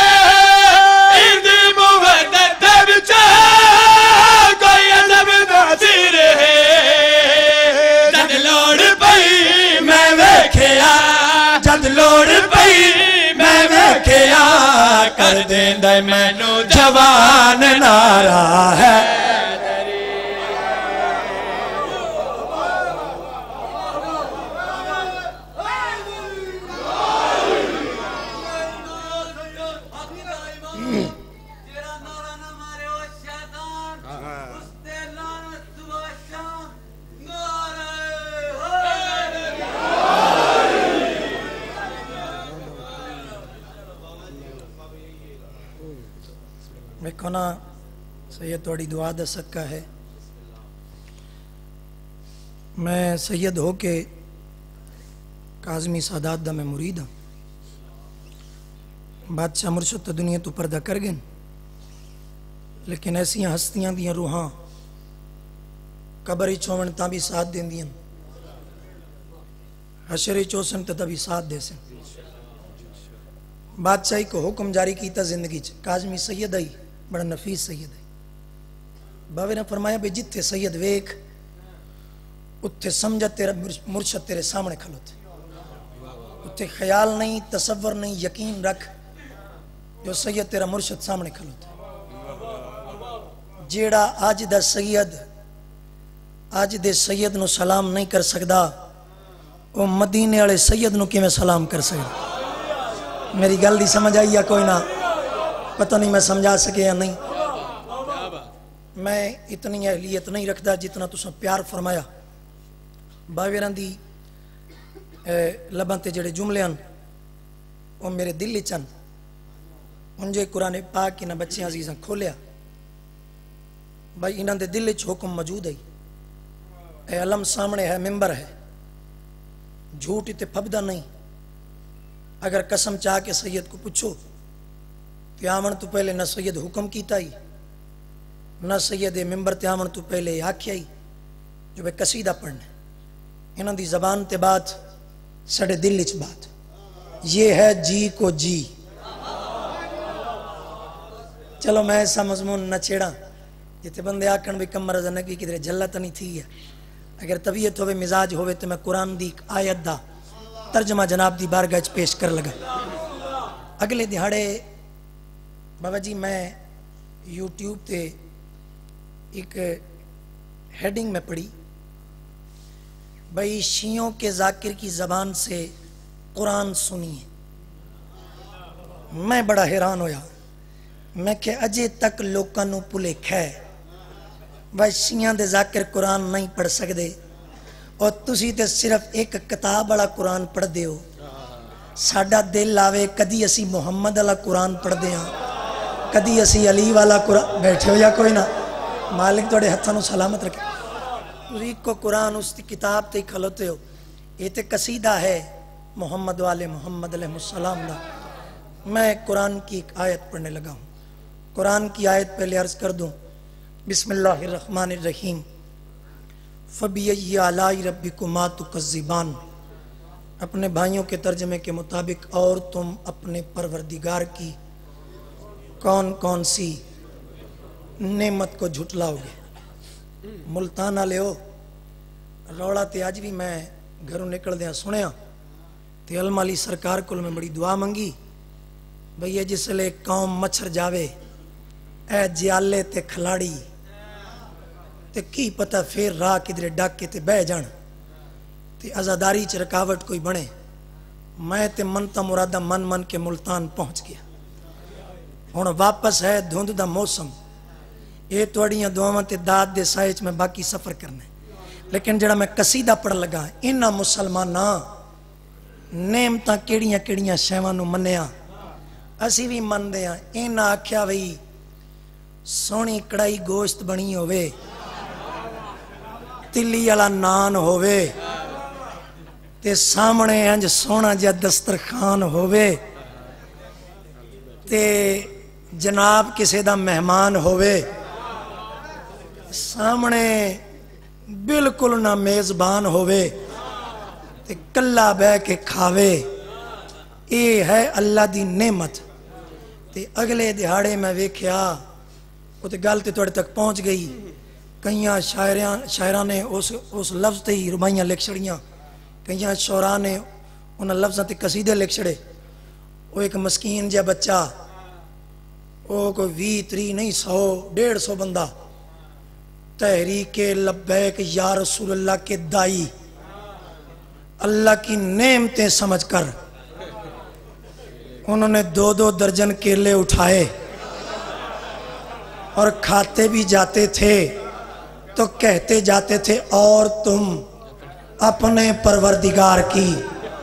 اردی موحدت بچا کوئی عذب ناظر ہے. جد لوڑ پئی میں ویکھیا جد لوڑ پئی میں ویکھیا کر دیندا مینوں جوان نارا ہے. کھنا سید توڑی دعا دا صدقہ ہے. میں سید ہو کے کاظمی سادات دا میں مرید ہوں. بادشاہ مرشد تو دنیا تو پردہ کر گئے لیکن ایسی ہستیاں دیاں روحاں جڑیاں دنیا تو پردہ نہیں کر سکدیاں. میں سید ہو کے کاظمی سادات دا میں مرید ہوں. بادشاہ مرشد تو دنیا تو پردہ کر گئے لیکن ایسی ہستیاں دیاں روحاں جڑیاں دنیا تو پردہ نہیں کر سکدیاں. قبر ہی چومن تا بھی ساتھ دین دین حشر چوسن تا بھی ساتھ دے سن بادشاہی کو حکم جاری کیتا زندگی چ کاظمی سید آئی بڑا نفیس سید آئی باوے نے فرمایا بے جتھے سید ویک اتھے سمجھا تیرا مرشد تیرے سامنے کھلوتے اتھے خیال نہیں تصور نہیں یقین رکھ جو سید تیرا مرشد سامنے کھلوتے جیڑا آج دا سید آج دے سید نو سلام نہیں کر سکدا وہ مدینے والے سید نو کیویں سلام کر سکدا میری گل دی سمجھ آئی یا کوئی نہ پتہ نہیں میں سمجھا سکے یا نہیں میں اتنی اہلیت نہیں رکھدا جتنا تساں پیار فرمایا باویران دی لباں تے جڑے جملے ہیں وہ میرے دل وچ ہیں انجے قرآن پاک کی نہ بچے عزیزاں کھولیا بھائی انہاں دے دل وچ حکم موجود ہے اے علم سامنے ہے ممبر ہے جھوٹ تے پھبدا نہیں اگر قسم چاہ کے سید کو پوچھو کہ آمن تو پہلے نہ سید حکم کیتا ہی نہ سید ممبر تے آمن تو پہلے آکھیا ہی جو بے قصیدہ پڑھنے انہاں دی زبان تے بات سڑے دل وچ بات یہ ہے جی کو جی چلو میں ایسا مضمون نہ چھیڑا جتے بندے آکھن بھی کم مرض نہ کی کدھر جلت نہیں تھی ہے اگر طبیعت ہوئے مزاج ہوئے تو میں قرآن دی آیت دا ترجمہ جناب دی بارگاہ چ پیش کر لگا اگلے دہاڑے بابا جی میں یوٹیوب تے ایک ہیڈنگ میں پڑھی بھئی شیعوں کے ذاکر کی زبان سے قرآن سنیے میں بڑا حیران ہویا میں کہ اجے تک لوکاں نو پھلیکھا ہے بھئی شیعوں دے ذاکر قرآن نہیں پڑھ سکدے اور تسی تے صرف ایک کتاب والا قرآن پڑھ دے ہو ساڈا دل آوے کدی اسی محمد والا قرآن پڑھ دے ہاں کدی اسی علی والا قرآن بیٹھے ہو یا کوئی نہ مالک توڑے ہتھاں نو سلامت رکھے تسی کو قرآن اس کی کتاب تے کھلوتے ہو یہ تے قصیدہ ہے محمد والے محمد علیہ السلام دا میں قرآن کی ایک آیت پڑھنے لگا ہوں قرآن کی آیت پہلے عرض کر دوں بسم اللہ الرحمن الرحیم فَبِيَيِّ عَلَاءِ رَبِّكُمَا تُكَذِّبَانِ اپنے بھائیوں کے ترجمے کے مطابق اور تم اپنے پروردگار کی کون کون سی نعمت کو جھٹلاؤ گے ملتانہ لے ہو روڑا تے آج بھی میں گھروں نکل دیا سنیا تے علم علی سرکار کو میں بڑی دعا منگی بھئی یہ جس لے قوم مچھر جاوے اے جیالے تے کھلاڑی تے کی پتہ پھر راہ کدھر ڈاکے تے بہ جان تے ازاداری چ رکاوٹ کوئی بنے میں تے منتا مرادہ من من کے ملتان پہنچ گیا ہن واپس ہے دھند دا موسم یہ توڑیاں دعاواں تے داد دے سائے چ میں باقی سفر کرنا لیکن جڑا میں قصیدہ پڑھ لگا انہاں مسلماناں نعمتاں کیڑیاں کیڑیاں شیواں نو منیا اسی بھی من دے ہاں انہاں آکھیا وئی سونی کڑائی گوشت بنی ہوئے تلی والا نان ہووے تے سامنے انج سونا جا دسترخوان ہووے تے جناب کسے دا مہمان ہووے سامنے بالکل نہ میزبان ہووے تے کلا بہ کے کھاوے اے ہے اللہ دی نعمت تے اگلے دہاڑے میں ویکھیا وہ تے گل تے توڑے تک پہنچ گئی کئیاں شاعران نے اس, اس لفظ تے ہی ربائیاں لکھ چھڑیاں کئیاں شعراء نے انہاں لفظاں تے قصیدے لکھ چھڑے وہ ایک مسکین جا بچہ وہ کوئی وی تری نہیں سو ڈیڑھ سو بندہ تحریک لبیک یا رسول اللہ کے دائی اللہ کی نعمتیں سمجھ کر انہوں نے دو دو درجن کیلے اٹھائے اور کھاتے بھی جاتے تھے تو کہتے جاتے تھے اور تم اپنے پروردگار کی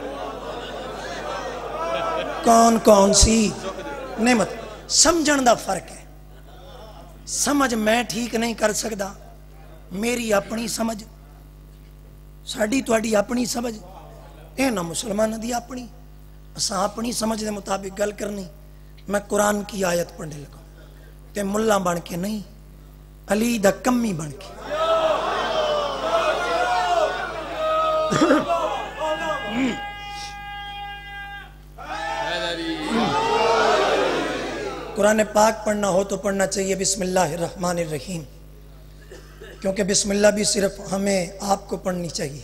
کون کون سی نعمت سمجھن دا فرق ہے سمجھ میں ٹھیک نہیں کر سکتا میری اپنی سمجھ ساڑی توڑی اپنی سمجھ اے نا مسلمان دی اپنی اساں اپنی سمجھ دے مطابق گل کرنی میں قرآن کی آیت پڑھنے لگا تے ملہ بن کے نہیں علی دا کمی بن کے قرآن پاک پڑھنا ہو تو پڑھنا چاہیے بسم اللہ الرحمن الرحیم، کیونکہ بسم اللہ بھی صرف ہمیں آپ کو پڑھنی چاہیے،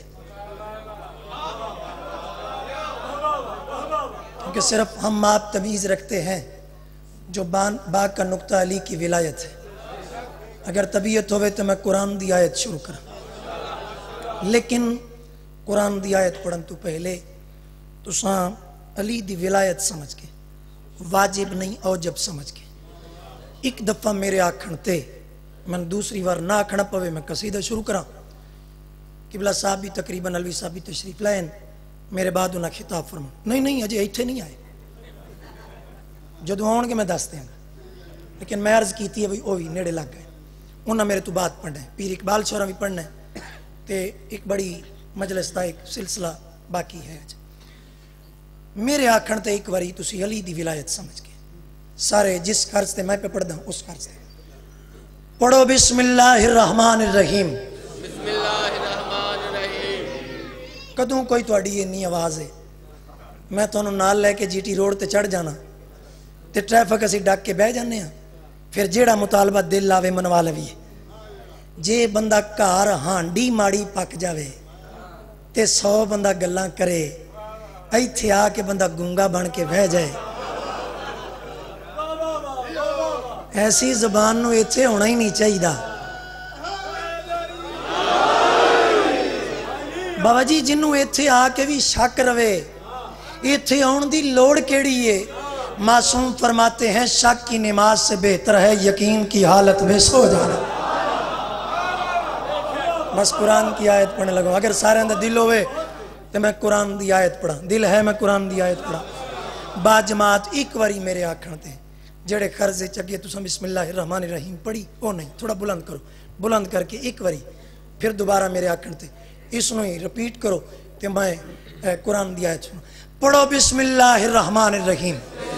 کیونکہ صرف ہم آپ تمیز رکھتے ہیں جو با کا نقطہ علی کی ولایت ہے۔ اگر طبیعت ہوئے تو میں قرآن دی آیت شروع کروں، لیکن قرآن دی آیت پڑھن تو پہلے تو ساں علی دی ولایت سمجھ کے، واجب نہیں اوجب سمجھ کے، ایک دفعہ میرے آکھن تے میں دوسری بار نہ آکھنا پوے میں قصیدہ شروع کراں۔ قبلہ صاحب بھی تقریباً علوی صاحب بھی تشریف لائن، میرے بعد انہاں خطاب فرما نہیں نہیں اجے ایتھے نہیں آئے، جدو آن کے میں دس دیاں گا، لیکن میں عرض کیتی ہے بھئی اوہی نیڑے لگ گئے، انہاں میرے تو بات پڑھنا ہے، پیر اقبال شورہ بھی پڑھنا ہے، تے ایک بڑی مجلس دا ایک سلسلہ باقی ہے۔ میرے آکھن تے ایک واری تسی علی دی ولایت سمجھ کے سارے جس قرض تے میں پہ پڑھ دوں اس قرض تے پڑھو بسم اللہ الرحمن الرحیم۔ بسم اللہ الرحمن الرحیم۔ کدوں کوئی تو اڈی انی آواز ہے میں تو انہوں نال لے کے جی ٹی روڈ تے چڑھ جانا تے ٹریفک اسی ڈاک کے بہ جانے ہیں، پھر جیڑا مطالبہ دل لاوے منوا لوی ہے۔ جے بندہ کار ہانڈی ماڑی پک جاوے تے سو بندہ گلاں کرے، ایتھے آ کے بندہ گنگا بن کے بہ جائے، ایسی زبان نو ایتھے ہونا ہی نہیں چاہیے دا۔ بابا جی جنوں ایتھے آ کے بھی شک روے، ایتھے آن دی لوڑ کیڑی ہے؟ معصوم فرماتے ہیں شک کی نماز سے بہتر ہے یقین کی حالت میں سو جانا۔ بس قرآن کی آیت پڑھنے لگا، اگر سارے اندر دل ہوئے تو میں قرآن دی آیت پڑھا، دل ہے میں قرآن دی آیت پڑھا۔ با جماعت ایک واری میرے آکھن تے جڑے خرزے چگے تو سم بسم اللہ الرحمن الرحیم پڑھی، او نہیں تھوڑا بلند کرو، بلند کر کے ایک واری پھر دوبارہ میرے آکھن تے اس نو ہی رپیٹ کرو کہ میں قرآن دی آیت سنو۔ پڑھو بسم اللہ الرحمن الرحیم۔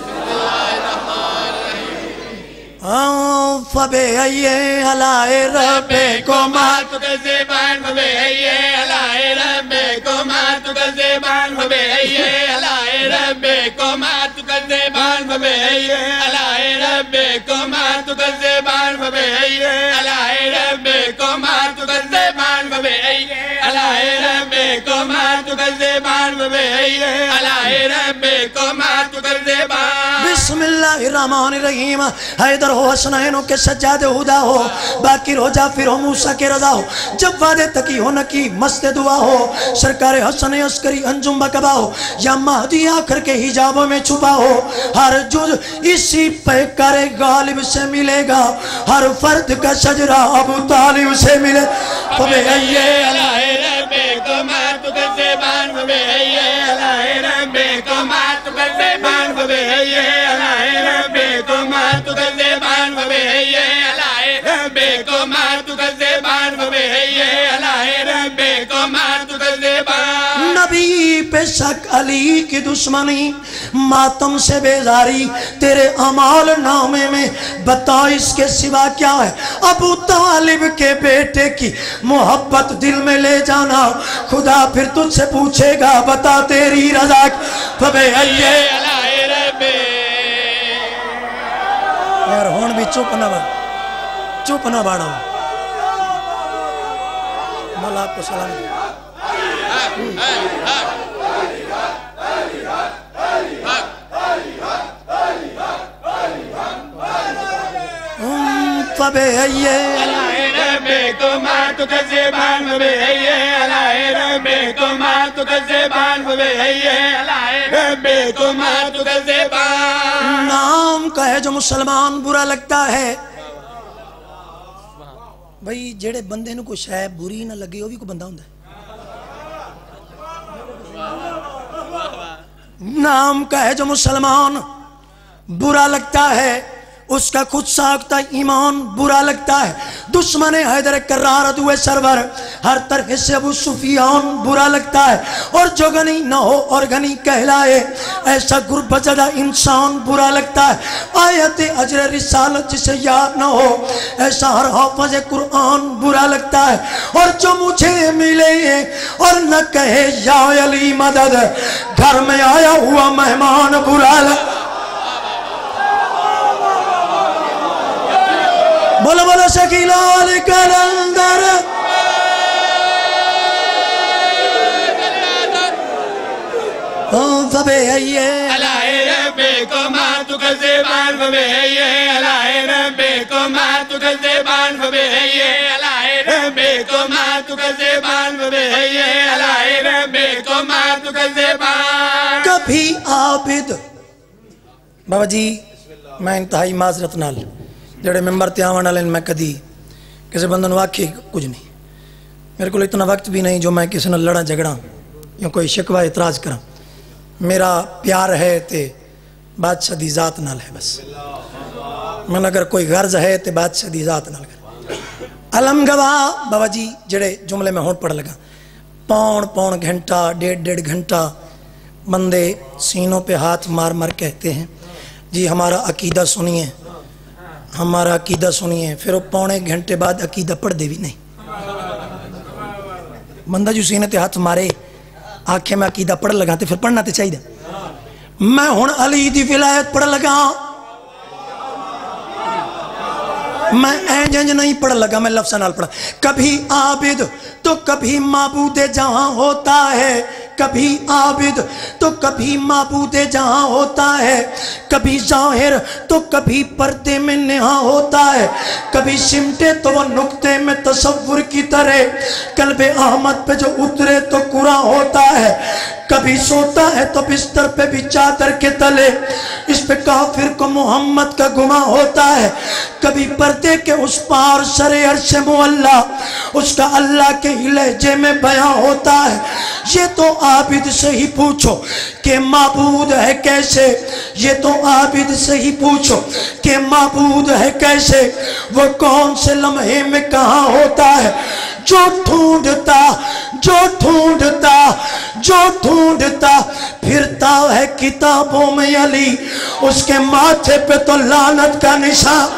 فبأي آلاء ربكما تكذبان فبأي آلاء ربكما تكذبان فبأي آلاء ربكما تكذبان فبأي آلاء ربكما تكذبان فبأي آلاء ربكما تكذبان فبأي آلاء ربكما تكذبان فبأي آلاء ربكما تكذبان۔ بسم اللہ الرحمن الرحیم۔ حیدر ہو حسنینوں کے سجاد ہدا ہو، باقر ہو جعفر ہو موسیٰ کے رضا ہو، جواد تقی ہو نکی مست دعا ہو، سرکار حسن عسکری انجم بکبا ہو، یا مہدی آخر کے حجابوں میں چھپا ہو، ہر جز اسی پیکر غالب سے ملے گا، ہر فرد کا شجرہ ابو طالب سے ملے۔ فبأي آلاء ربكما تكذبان فبأي آلاء ربكما تكذبان فبأي آلاء ربكما تكذبان فبأي آلاء ربكما تكذبان فبأي آلاء ربكما تكذبان۔ نبی پہ شک علی کی دشمنی، ماتم سے بیزاری، تیرے اعمال نامے میں بتا اس کے سوا کیا ہے؟ ابو طالب کے بیٹے کی محبت دل میں لے جانا، خدا پھر تجھ سے پوچھے گا بتا تیری رضا۔ فبأي آلاء ربكما یار ہون بھی چپ نہ بڑھ چپ نہ بڑھو۔ مولا آپ کو سلام دے۔ فبأي آلاء ربكما تكذبان فبأي آلاء ربكما تكذبان فبأي آلاء ربكما تكذبان۔ نام کا ہے جو مسلمان برا لگتا ہے، بھئی جڑے بندے نو کوئی شے بری نہ لگے وہ بھی کوئی بندہ ہوندا ہے۔ نام کا ہے جو مسلمان برا لگتا ہے، اس کا خود ساختہ ایمان برا لگتا ہے۔ دشمن حیدر کرار دوے سرور ہر طرح سے ابو سفیان برا لگتا ہے، اور جو غنی نہ ہو اور غنی کہلائے ایسا غربت زدہ انسان برا لگتا ہے۔ آیت اجر رسالت جسے یاد نہ ہو ایسا ہر حافظ قرآن برا لگتا ہے، اور جو مجھے ملے اور نہ کہے یا علی مدد، گھر میں آیا ہوا مہمان برا لگتا ہے۔ بولو بولو شکیلال کلندر فبأي آلاء ربكما تكذبان فبأي آلاء ربكما تكذبان فبأي آلاء ربكما تكذبان فبأي آلاء ربكما تكذبان۔ کبھی عابد بابا جی میں انتہائی معذرت نال جڑے ممبر تے آون والے میں کدی کسی بندے نوں آکھی کچھ نہیں، میرے کو اتنا وقت بھی نہیں جو میں کسی نال لڑا جھگڑا یا کوئی شکوہ اعتراض کرا۔ میرا پیار ہے تے بادشاہ دی ذات نال ہے، بس من اگر کوئی غرض ہے تے بادشاہ دی ذات نال کر۔ علم گواہ بابا جی جڑے جملے میں ہون پڑھ لگا، پون پون گھنٹہ ڈیڑھ ڈیڑھ گھنٹہ بندے سینوں پہ ہاتھ مار مار کہتے ہیں جی ہمارا عقیدہ سنیے ہمارا عقیدہ سنیے، پھر وہ پونے گھنٹے بعد عقیدہ پڑھ دے بھی نہیں۔ بندہ جو سینے تے ہاتھ مارے آنکھیں میں عقیدہ پڑھ لگا تے پھر پڑھنا تے چاہیے۔ میں ہن علی دی ولایت پڑھ لگا، میں اینج اینج نہیں پڑھ لگا، میں لفظ نال پڑھا۔ کبھی عابد تو کبھی معبود جہاں ہوتا ہے، کبھی عابد تو کبھی معبود جہاں ہوتا ہے، کبھی ظاہر تو کبھی پردے میں نہاں ہوتا ہے، کبھی سمٹے تو وہ نقطے میں تصور کی طرح قلب احمد پہ جو اترے تو قرآن ہوتا ہے، کبھی سوتا ہے تو بستر پہ بھی چادر کے تلے اس پہ کافر کو محمد کا گماں ہوتا ہے، کبھی پردے کے اس پار سر عرش معلا اس کا اللہ کے ہی لہجے میں بیان ہوتا ہے۔ یہ تو عابد سے ہی پوچھو کہ معبود ہے کیسے، یہ تو عابد سے ہی پوچھو کہ معبود ہے کیسے، وہ کون سے لمحے میں کہاں ہوتا ہے، جو ڈھونڈتا جو ڈھونڈتا جو ڈھونڈتا پھرتا ہے کتابوں میں علی، اس کے ماتھے پہ تو لعنت کا نشان۔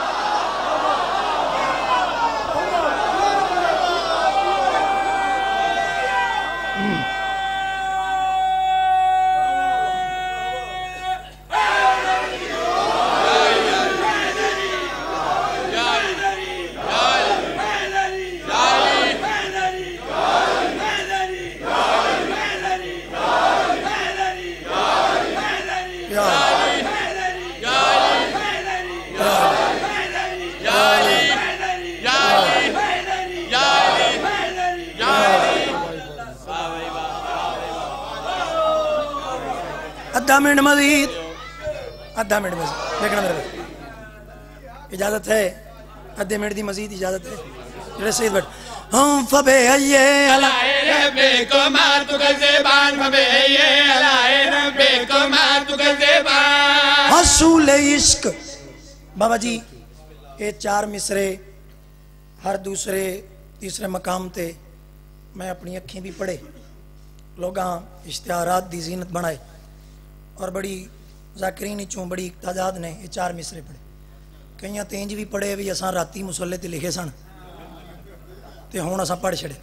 ادھا منٹ مزید ادھا منٹ مزید دیکھنا میرے پاس اجازت ہے، ادھے منٹ دی مزید اجازت ہے جڑے سید بیٹھ ہم فبأي آلاء ربكما تكذبان فبأي آلاء ربكما تكذبان۔ حصول عشق بابا جی یہ چار مصرے ہر دوسرے تیسرے مقام تے میں اپنی اکھیں بھی پڑھے، لوگاں اشتہارات دی زینت بنائے اور بڑی ذاکرین چوں بڑی تعداد نے یہ چار مصرے پڑھے، کئیاں تینج بھی پڑھے بھی اساں راتی مسلے تے لکھے سن تے ہون اساں پڑھ چھڑے،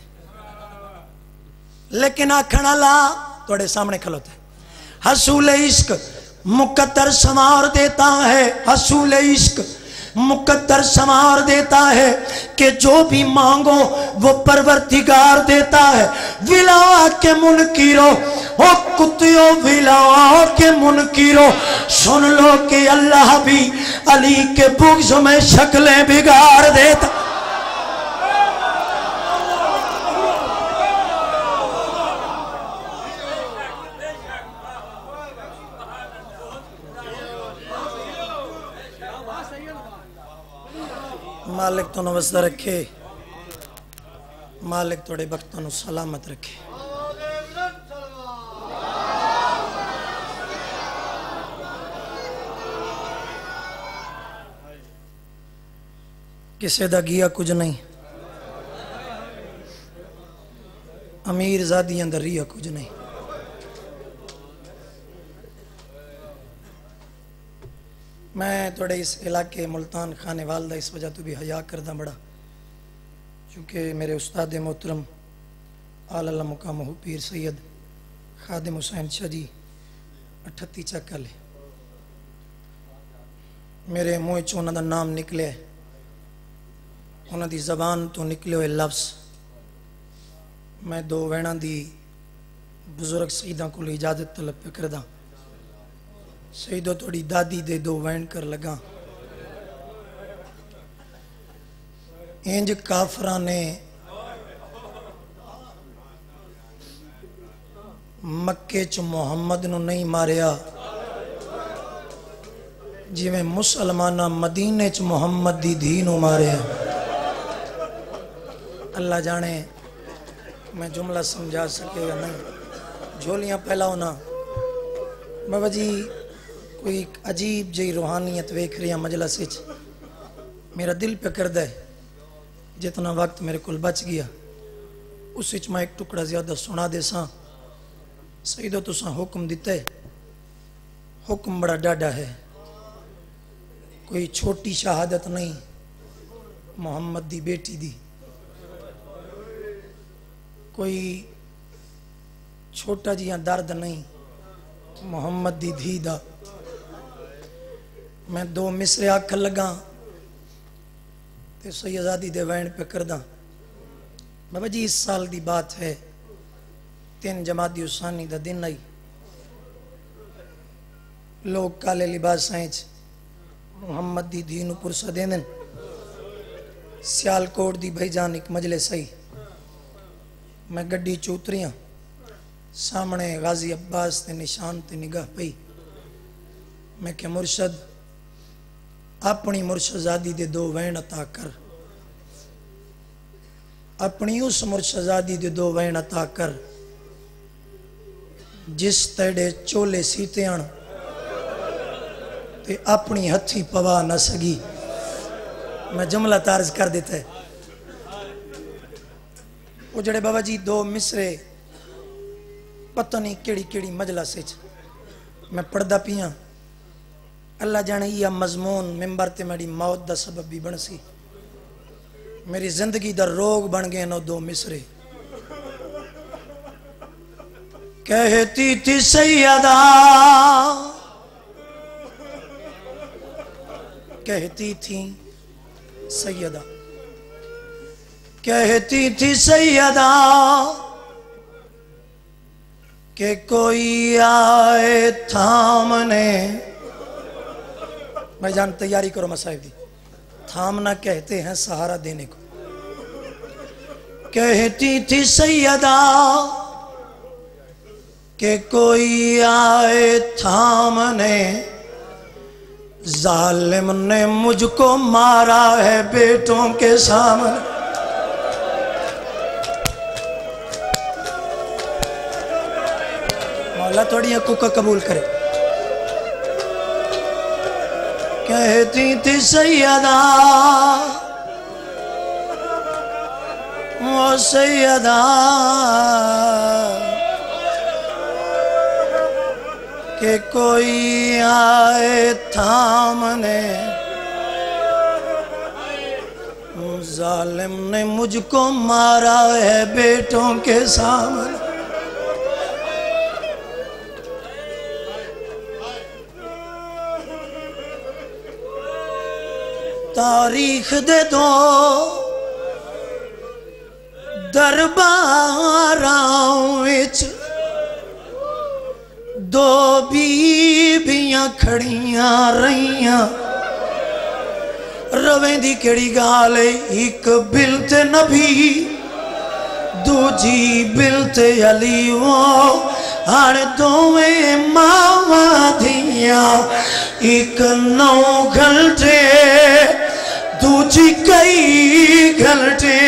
لیکن آکھنا لا توڑے سامنے کھلوتا ہے۔ حصول عشق مقدر سنوار دیتا ہے، حصول عشق مقدر سنوار دیتا ہے کہ جو بھی مانگو وہ پروردگار دیتا ہے۔ ولا کے منکرو او کتیو ولا کے منکرو سن لو کہ اللہ بھی علی کے بغض میں شکلیں بگاڑ دیتا۔ مالک تو نوستہ رکھے، مالک توڑے بختوں سلامت رکھے۔ کسے دا گیا کچھ نہیں، امیر زادیاں در ریا کچھ نہیں. میں تھوڑے اس علاقے ملتان خانے والدہ اس وجہ تو بھی حیا کردہ بڑا، چونکہ میرے استاد محترم آل اللہ مقامہ پیر سید خادم حسین شاہ جی اٹھتی چکل ہے. میرے منہ چ انہاں دا نام نکلے، انہاں دی زبان تو نکلے ہوئے لفظ میں دو ویناں دی بزرگ سیداں کو اجازت طلب پہ کردہ. سیدو توڑی دادی دے دو وین کر لگا. انج کافران نے مکے چ محمد نو نہیں ماریا جی میں مسلمانہ مدینے چ محمد دی دھی نو ماریا. اللہ جانے میں جملہ سمجھا سکے یا نہیں. جھولیاں پھیلاؤ نا بابا جی. کوئی عجیب جی روحانیت ویکھ رہی ہیں مجلس وچ. میرا دل پہ کردہ ہے جتنا وقت میرے کول بچ گیا اس وچ میں ایک ٹکڑا زیادہ سنا دے ساں. سیدو تساں حکم دیتا ہے، حکم بڑا ڈاڈا ہے. کوئی چھوٹی شہادت نہیں محمد دی بیٹی دی، کوئی چھوٹا جیاں درد نہیں محمد دی دھی دا. میں دو مصرے آکھن لگا تے سیدادی دے وین پہ کردہ. بابا جی اس سال دی بات ہے، تین جمادی اسانی دا دن آئی. لوگ کالے لباس آئیں محمد دی دینو پرسہ دین دن. سیال کوٹ دی بھائی جان ایک مجلس آئی. میں گڈی چوتریاں سامنے غازی عباس تے نشان تے نگاہ پئی. میں کہ مرشد اپنی مرشدزادی دے دو وین عطا کر، اپنی اس مرشدزادی دے دو وین عطا کر جس تیڑے چولے سیتے آن تے اپنی ہتھی پوا نہ سگی. میں جملہ تارز کر دیتا ہے. وہ جڑے بابا جی دو مصرے پتہ نہیں کیڑی کیڑی مجلس وچ میں پڑھدا پیاں. اللہ جانے یہ مضمون ممبر تے میری موت دا سبب بھی بن سی. میری زندگی دا روگ بن گئے نو دو مصرے. کہتی تھی سیدہ، کہتی تھی سیدہ، کہتی تھی سیدہ کہ کوئی آئے تھامنے. بھائی جان تیاری کرو مصاحب دی. تھامنا کہتے ہیں سہارا دینے کو. کہتی تھی سیدہ کہ کوئی آئے تھامنے، ظالم نے مجھ کو مارا ہے بیٹوں کے سامنے. مولا تھوڑی حقوق کا قبول کرے. کہتی تھی سیدہ وہ سیدہ کہ کوئی آئے تھامنے، ظالم نے مجھ کو مارا ہے بیٹوں کے سامنے. تاریخ دے دو درباراں وچ دو بیبیاں کھڑیاں رہیاں. رویں دی کیڑی گال ایک بلت نبی دوجی بلت علی. وہ ہر دویں ماواں دھیاں ایک نو گھنٹے دوجی کئی گھنٹے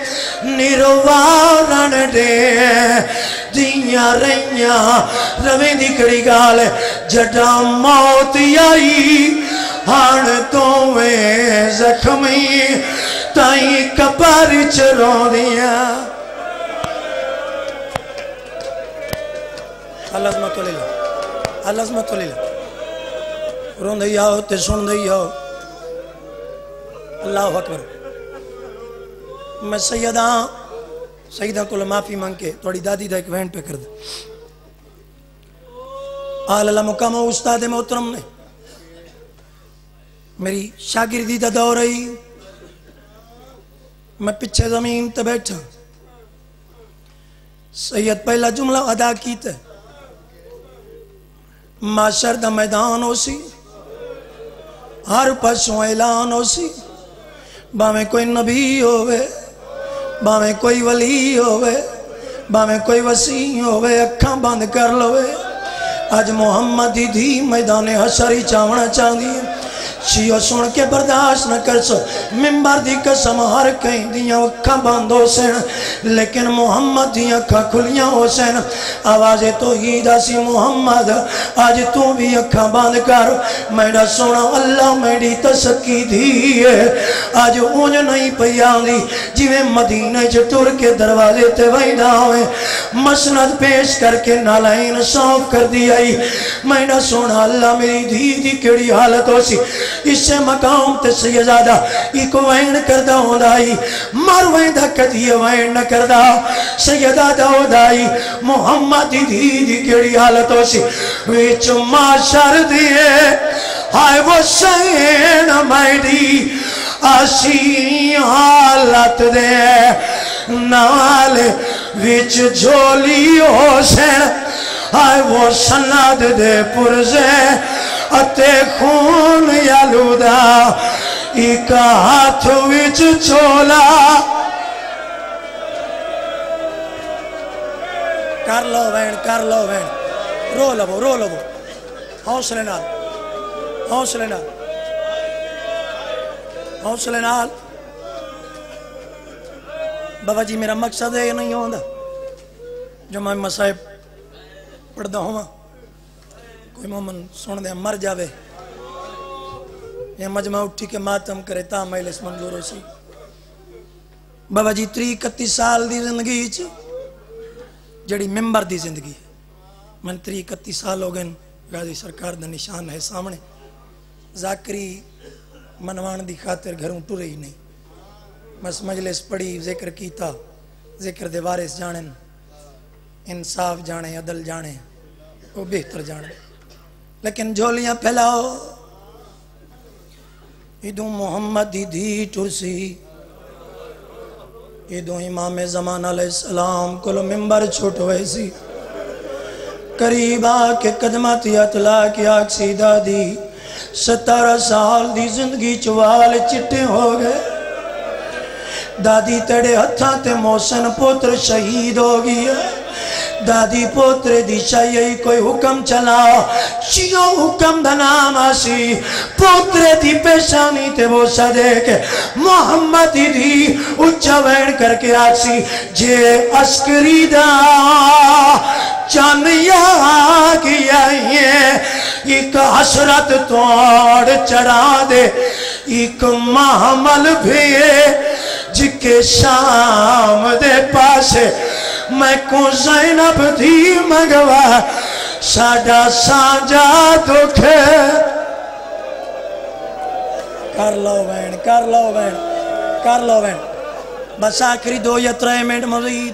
نروارن دے دیاں رہیاں. رویں دی کڑی گال جڑا موت آئی ہن دوویں زخمی تائیں قبر چ روندیاں. العظمت للہ العظمت للہ رون دئی آؤ تے سن دئی آؤ اللہ اکبر میں سیدہ سیدہ کو معافی مانگ کے تھوڑی دادی دا ایک وین پہ کر دے آل اللہ مقام و استاد محترم نے میری شاگردی دا دور رہی میں پچھے زمین تے بیٹھا سید پہلا جملہ ادا کیتا معاشر دا میدان ہو سی ہر پسوں اعلان ہو سی باویں کوئی نبی ہوئے باویں کوئی ولی ہوئے باویں کوئی وسیع ہوئے اکھاں بند کر لوے آج محمد دی دی میدان حشری چاونا چاہدی ہے شیعہ سن کے برداشت نہ کر سو ممبر دی قسم ہر کہیں دیاں اکھاں بند ہو سین لیکن محمد دیاں اکھاں کھلیاں ہو سین آواز توحید سی محمد آج تو بھی اکھاں بند کر میڈا سونا اللہ میڈی تسکی دی ہے آج اونج نہیں پیان دی جیویں مدینہ چٹور کے دروازے تے ویدہ ہوئے مسند پیش کر کے نالائن صاف کر دیا ہی میڈا سونا اللہ میری دی دی کیڑی حالت ہو سی اس سے مقام تے سیزادہ ایک وین کردہ ہوں دائی مر وین دا کدی وین نہ کردہ سیدہ دائی محمد دی دی کیڑی حالت ہو سی ویچ معاشر دیئے ہائے وہ سین میڈی آسی حالت دے نال ویچ جھولی ہو سین ہائے وہ سند دے پرزے اتے خون یالودا ایک ہاتھ وچ چھولا کر لو وین کر لو وین رو لو رو لو حوصلے نال حوصلے نال حوصلے نال بابا جی میرا مقصد ہے یہ نہیں ہوندہ جو میں مسائب پڑھتا ہوں کوئی مومن سن دے مر جاوے یا مجمع اٹھی کے ماتم کرے تا مجلس منظور ہو سی بابا جی تری اکتیس سال دی زندگی چ جڑی ممبر دی زندگی من تری اکتیس سال ہو گئے غازی سرکار دا نشان ہے سامنے ذاکری منوان دی خاطر گھروں ٹو رہی نہیں بس مجلس پڑھی ذکر کیتا ذکر دے وارث جانن انصاف جانے عدل جانے وہ بہتر جانے لیکن جھولیاں پھیلاؤ ایدوں محمد دی دی ٹرسی ایدوں امام زمان علیہ السلام کلو ممبر چھوٹ ہوئے سی قریب آکے قدمت اطلاع کی آگ سیدہ دی ستارہ سال دی زندگی چوال چٹے ہو گئے دادی تڑے ہتھاں تے محسن پوتر شہید ہو گئی ہے دادی پوترے دی چاہیے کوئی حکم چلا چیو حکم دا نام آسی پوترے دی پیشانی تے وہ سدے کے محمد دی اچھا وین کر کے آسی جے عسکری دا چانیا کیا یہ ایک حسرت توڑ چڑھا دے ایک محمل بھی جکے شام دے پاسے میں کو زینب دی مگوا ساڑا سانجا دکھے کر لو وین کر لو وین کر لو وین بس آخری دو یا ترے منٹ مزید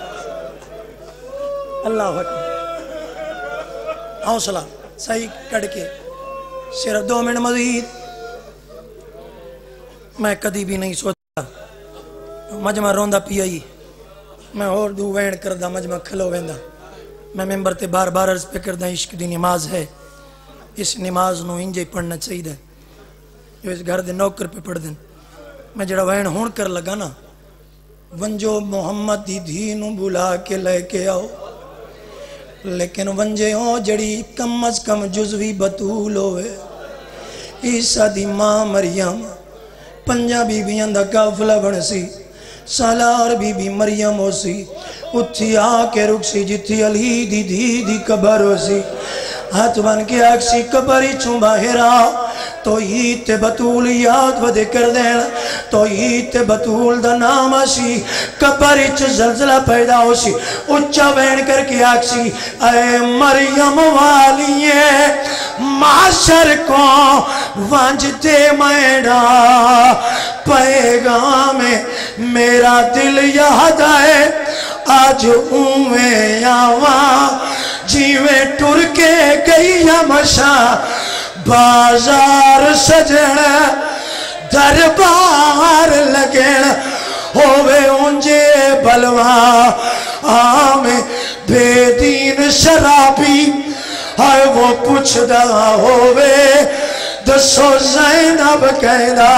اللہ حکم حوصلہ صحیح کڑ کے صرف دو منٹ مزید میں کدی بھی نہیں سوچا مجمع روندہ پی آئی میں اور دو وین کردہ مجمع کھلو ویندہ میں ممبر تے بار بار عرض پہ کردہ عشق دی نماز ہے اس نماز نو انجے پڑھنا چاہیے دے جو اس گھر دے نوکر پہ پڑھ دیں میں جڑا وین ہون کر لگا نا ونجو محمد دی دھی نو بلا کے لے کے آؤ لیکن ونجے ہوں جڑی کم از کم جزوی بطول ہوئے عیسیٰ دی ماں مریم پنجا بی بی اندہ کافلہ بن سی سالار بی بی مریم ہو سی اتھی آکے رک سی جتھی علی دی دی دی قبر ہو سی ہاتھ بن کے آگ سی قبری چون باہرہ توحید تے بطول یاد و ذکر دینا توحید تے بطول دا نام آسی قبر اچ زلزلہ پیدا ہو سی اچھا بین کر کے آکسی اے مریم والیے معاشر کو وانج دے میڈا پیغام میرا دل یاد آئے آج اوے آواں جیویں ٹر کے گئی یا مشا بازار سجن دربار لگن ہووے انجے بلوا آمیں بے دین شرابی آئے وہ پوچھ دا ہووے دسو زینب کہنا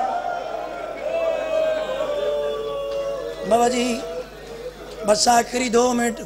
بابا جی بس آخری دو منٹ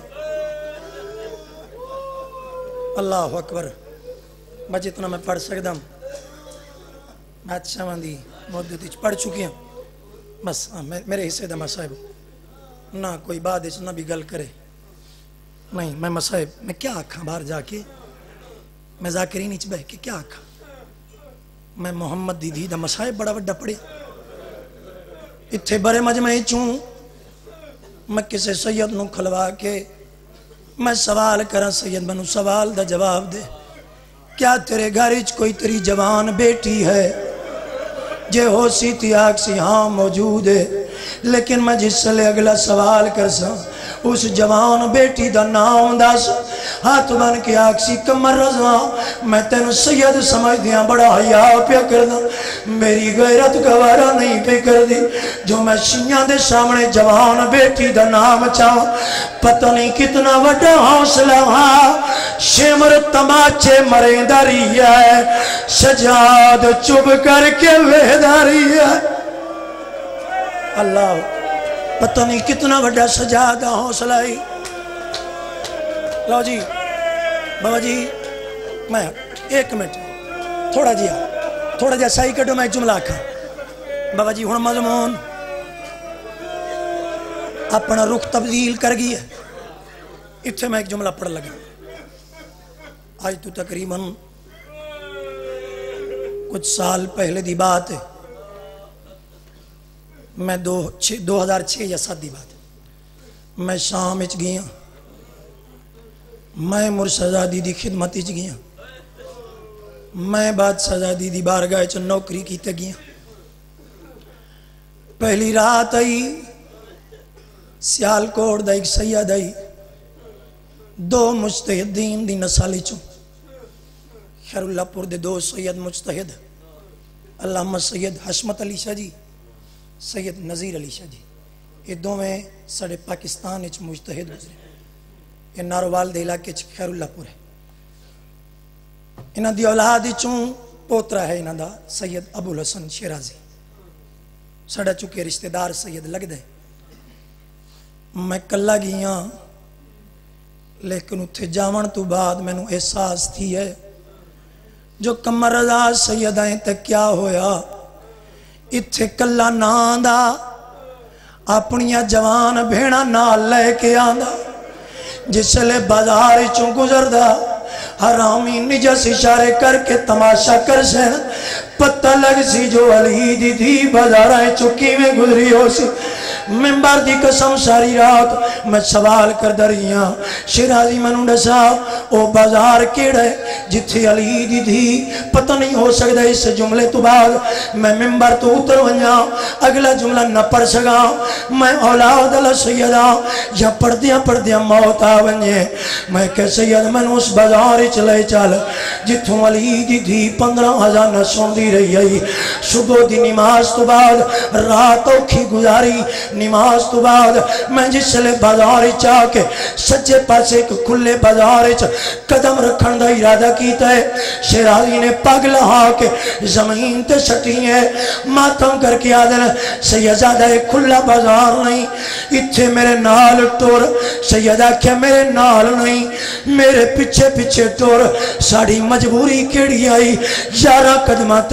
اللہ اکبر میں جتنا میں پڑھ سکتا ہوں بادشاہ دی مدت پڑھ چکی ہوں بس میرے حصے دا مصائب نہ کوئی بعد اس نہ بھی گل کرے نہیں میں مصائب میں کیا آکھاں باہر جا کے میں ذاکرین اچ بہ کے کیا آکھاں میں محمد دی دی دا مصائب بڑا وڈا پڑھے اتھے بڑے مجمعی چوں میں کسے سید نو کھلوا کے میں سوال کرا سید منو سوال دا جواب دے کیا تیرے گھرچ کوئی تیری جوان بیٹی ہے جے ہو سی تھی آگ سی ہاں موجود ہے لیکن میں جس سے اگلا سوال کر سا اس جوان بیٹی دا نام دا سا ہاتھ بن کے آگ سی کمر رضوان میں تینو سید سمجھ دیا بڑا حیاء پیا کر دا میری غیرت گوارا نہیں پہ کر دی جو میں شیعہ دے سامنے جوان بیٹی دا نام چاہوں پتہ نہیں کتنا وڈا حوصلہ ہاں شمر تماچے مرنداری ہے سجاد چب کر کے ویداری ہے اللہ پتہ نہیں کتنا وڈا سجادہ حوصلہ ہی لو جی بابا جی میں ایک منٹ تھوڑا جیا تھوڑا جیا سائی کٹو میں ایک جملہ آکھا بابا جی ہون مضمون اپنا رخ تبدیل کر گئی ہے اتھے میں ایک جملہ پڑھ لگا آج تو تقریباً کچھ سال پہلے دی بات ہے میں دو, دو ہزار چھ یا سات دی بات ہے میں شام اچ گیا میں مرشدہ دی دی خدمت اچ گیا میں بادشاہ دی دی بارگاہ چ نوکری کیتے گیا پہلی رات آئی سیال کوٹ دا ایک سید آئی دو مجتہدین دی نسالی چوں خیر اللہ پور دے دو سید مجتہد علامہ سید حشمت علی شاہ جی سید نظیر علی شاہ جی یہ دو میں سڑے پاکستان اچ مجتہد گزرے یہ ناروال دے علاقے چ خیر اللہ پور ہے انہاں دی اولاد چوں پوترا ہے انہاں دا سید ابو الحسن شیرازی سڑا چکے رشتہ دار سید لگ دے میں کلا گیا لیکن اتھے جاون تو بعد میں نو احساس تھی ہے جو کمر رضا سیدائیں تک کیا ہویا اتھے کلا ناندا اپنیا جوان بھیڑا نال لے کے آندا جس لے بازار چوں گزر دا حرامی نجس اشارے کر کے تماشا کر سین پتہ لگ سی جو علی دی دی بازارائیں چکی میں گزری ہو سی ممبر دی قسم ساری رات میں سوال کر دریاں شیرازی منو ڈسا او بازار کیڑے جتھے علی دی دی پتہ نہیں ہو سکتا اس جملے تو بعد میں ممبر تو اتر ونجا اگلا جملہ نہ پڑھ سکا میں اولاد اللہ سیدہ یا پڑھ دیا پڑھ دیا موت آونجے میں کہ سید من اس بازار چلے چل جتھوں علی دی دی پندرہ ہزار نہ سن دی رہی ہے صبح دی نماز تو بعد رات اوکھی گزاری نماز تو بعد میں جس لے بازار چاہ کے سجے پاسے کو کھلے بازار قدم رکھن دا ارادہ کیتا ہے شیرازی نے پگ لہا کے زمین تے سٹی ہے ماتم کر کے آدھر سیدہ ایک کھلا بازار نہیں اتھے میرے نال ٹور سیدہ کیا میرے نال نہیں میرے پچھے پچھے ٹور ساڑی مجبوری کیڑی آئی یارہ قدمہ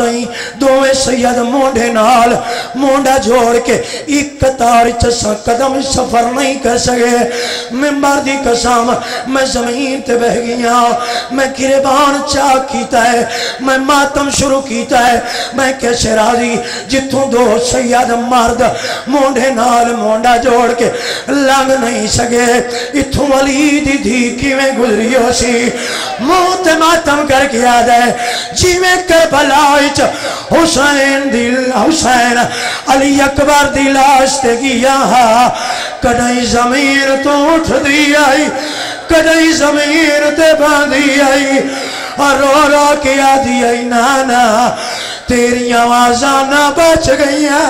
تائیں دوویں سید مونڈے نال مونڈا جوڑ کے ایک قطار چسا قدم سفر نہیں کر سکے ممبر دی قسم میں زمین تے بہ گیا میں گریبان چاک کیتا ہے میں ماتم شروع کیتا ہے میں کیسے راضی جتوں دو سید مرد مونڈے نال مونڈا جوڑ کے لنگ نہیں سکے اتھوں علی دی دھی کیویں گزری ہو سی موت ماتم کر کے آ جائے جی میں کربلا وچ حسین دل حسین علی اکبر دی لاش تے گیا کدیں زمین تو اٹھ دی آئی کدیں زمین تے باندھی آئی اور رو رو کے آدھی آئی نانا تیری آوازاں نہ بچ گئیاں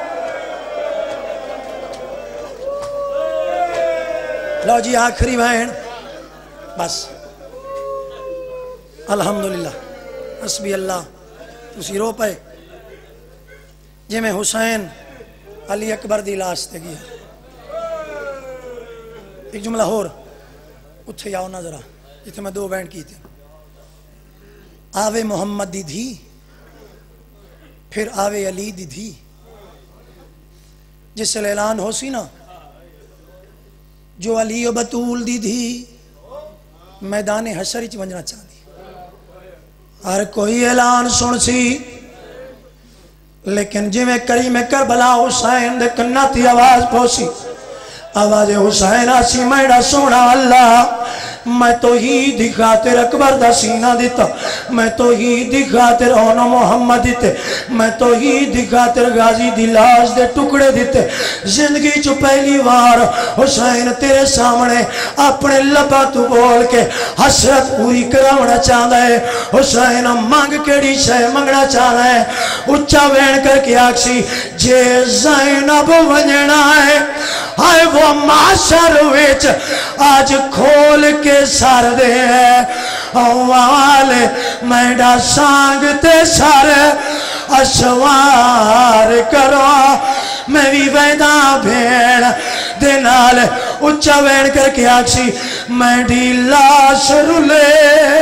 لو جی آخری بہن بس الحمدللہ حسبی اللہ تسی رو پے جی میں حسین علی اکبر دی لاش تے گیا ایک جملہ ہور اتھے جاؤ نہ ذرا جتنے میں دو بینڈ کی تھی آوے محمد دی دھی پھر آوے علی دی دھی جس سے اعلان ہو سی نا جو علی و بطول دی دھی میدان حشر چ ونجنا چاہتی ہر کوئی اعلان سن سی لیکن جی میں کریم کربلا حسین دے کناتی آواز پوسی آواز حسین آسی میڈا سونا اللہ میں تو ہی دی خاطر اکبر دا سینہ دیتا میں تو ہی دی خاطر اون محمد دیتے میں تو ہی دی خاطر غازی دی لاش دے ٹکڑے دیتے زندگی چو پہلی بار حسین تیرے سامنے اپنے لبا تو بول کے حسرت پوری کراونا چاہتا ہے حسین مانگ کیڑی شے منگنا چاہتا ہے اچھا وین کر کے آکسی جے زینب ونجنا ہے آئے وہ معاشر ویچ آج کھول کے سار دے اوالے میڈا سانگتے سارے اشوار کرو میں بھی ویدہ بھیڑ دینال اچھا وین کر کے آکسی میں ڈی لاش رولے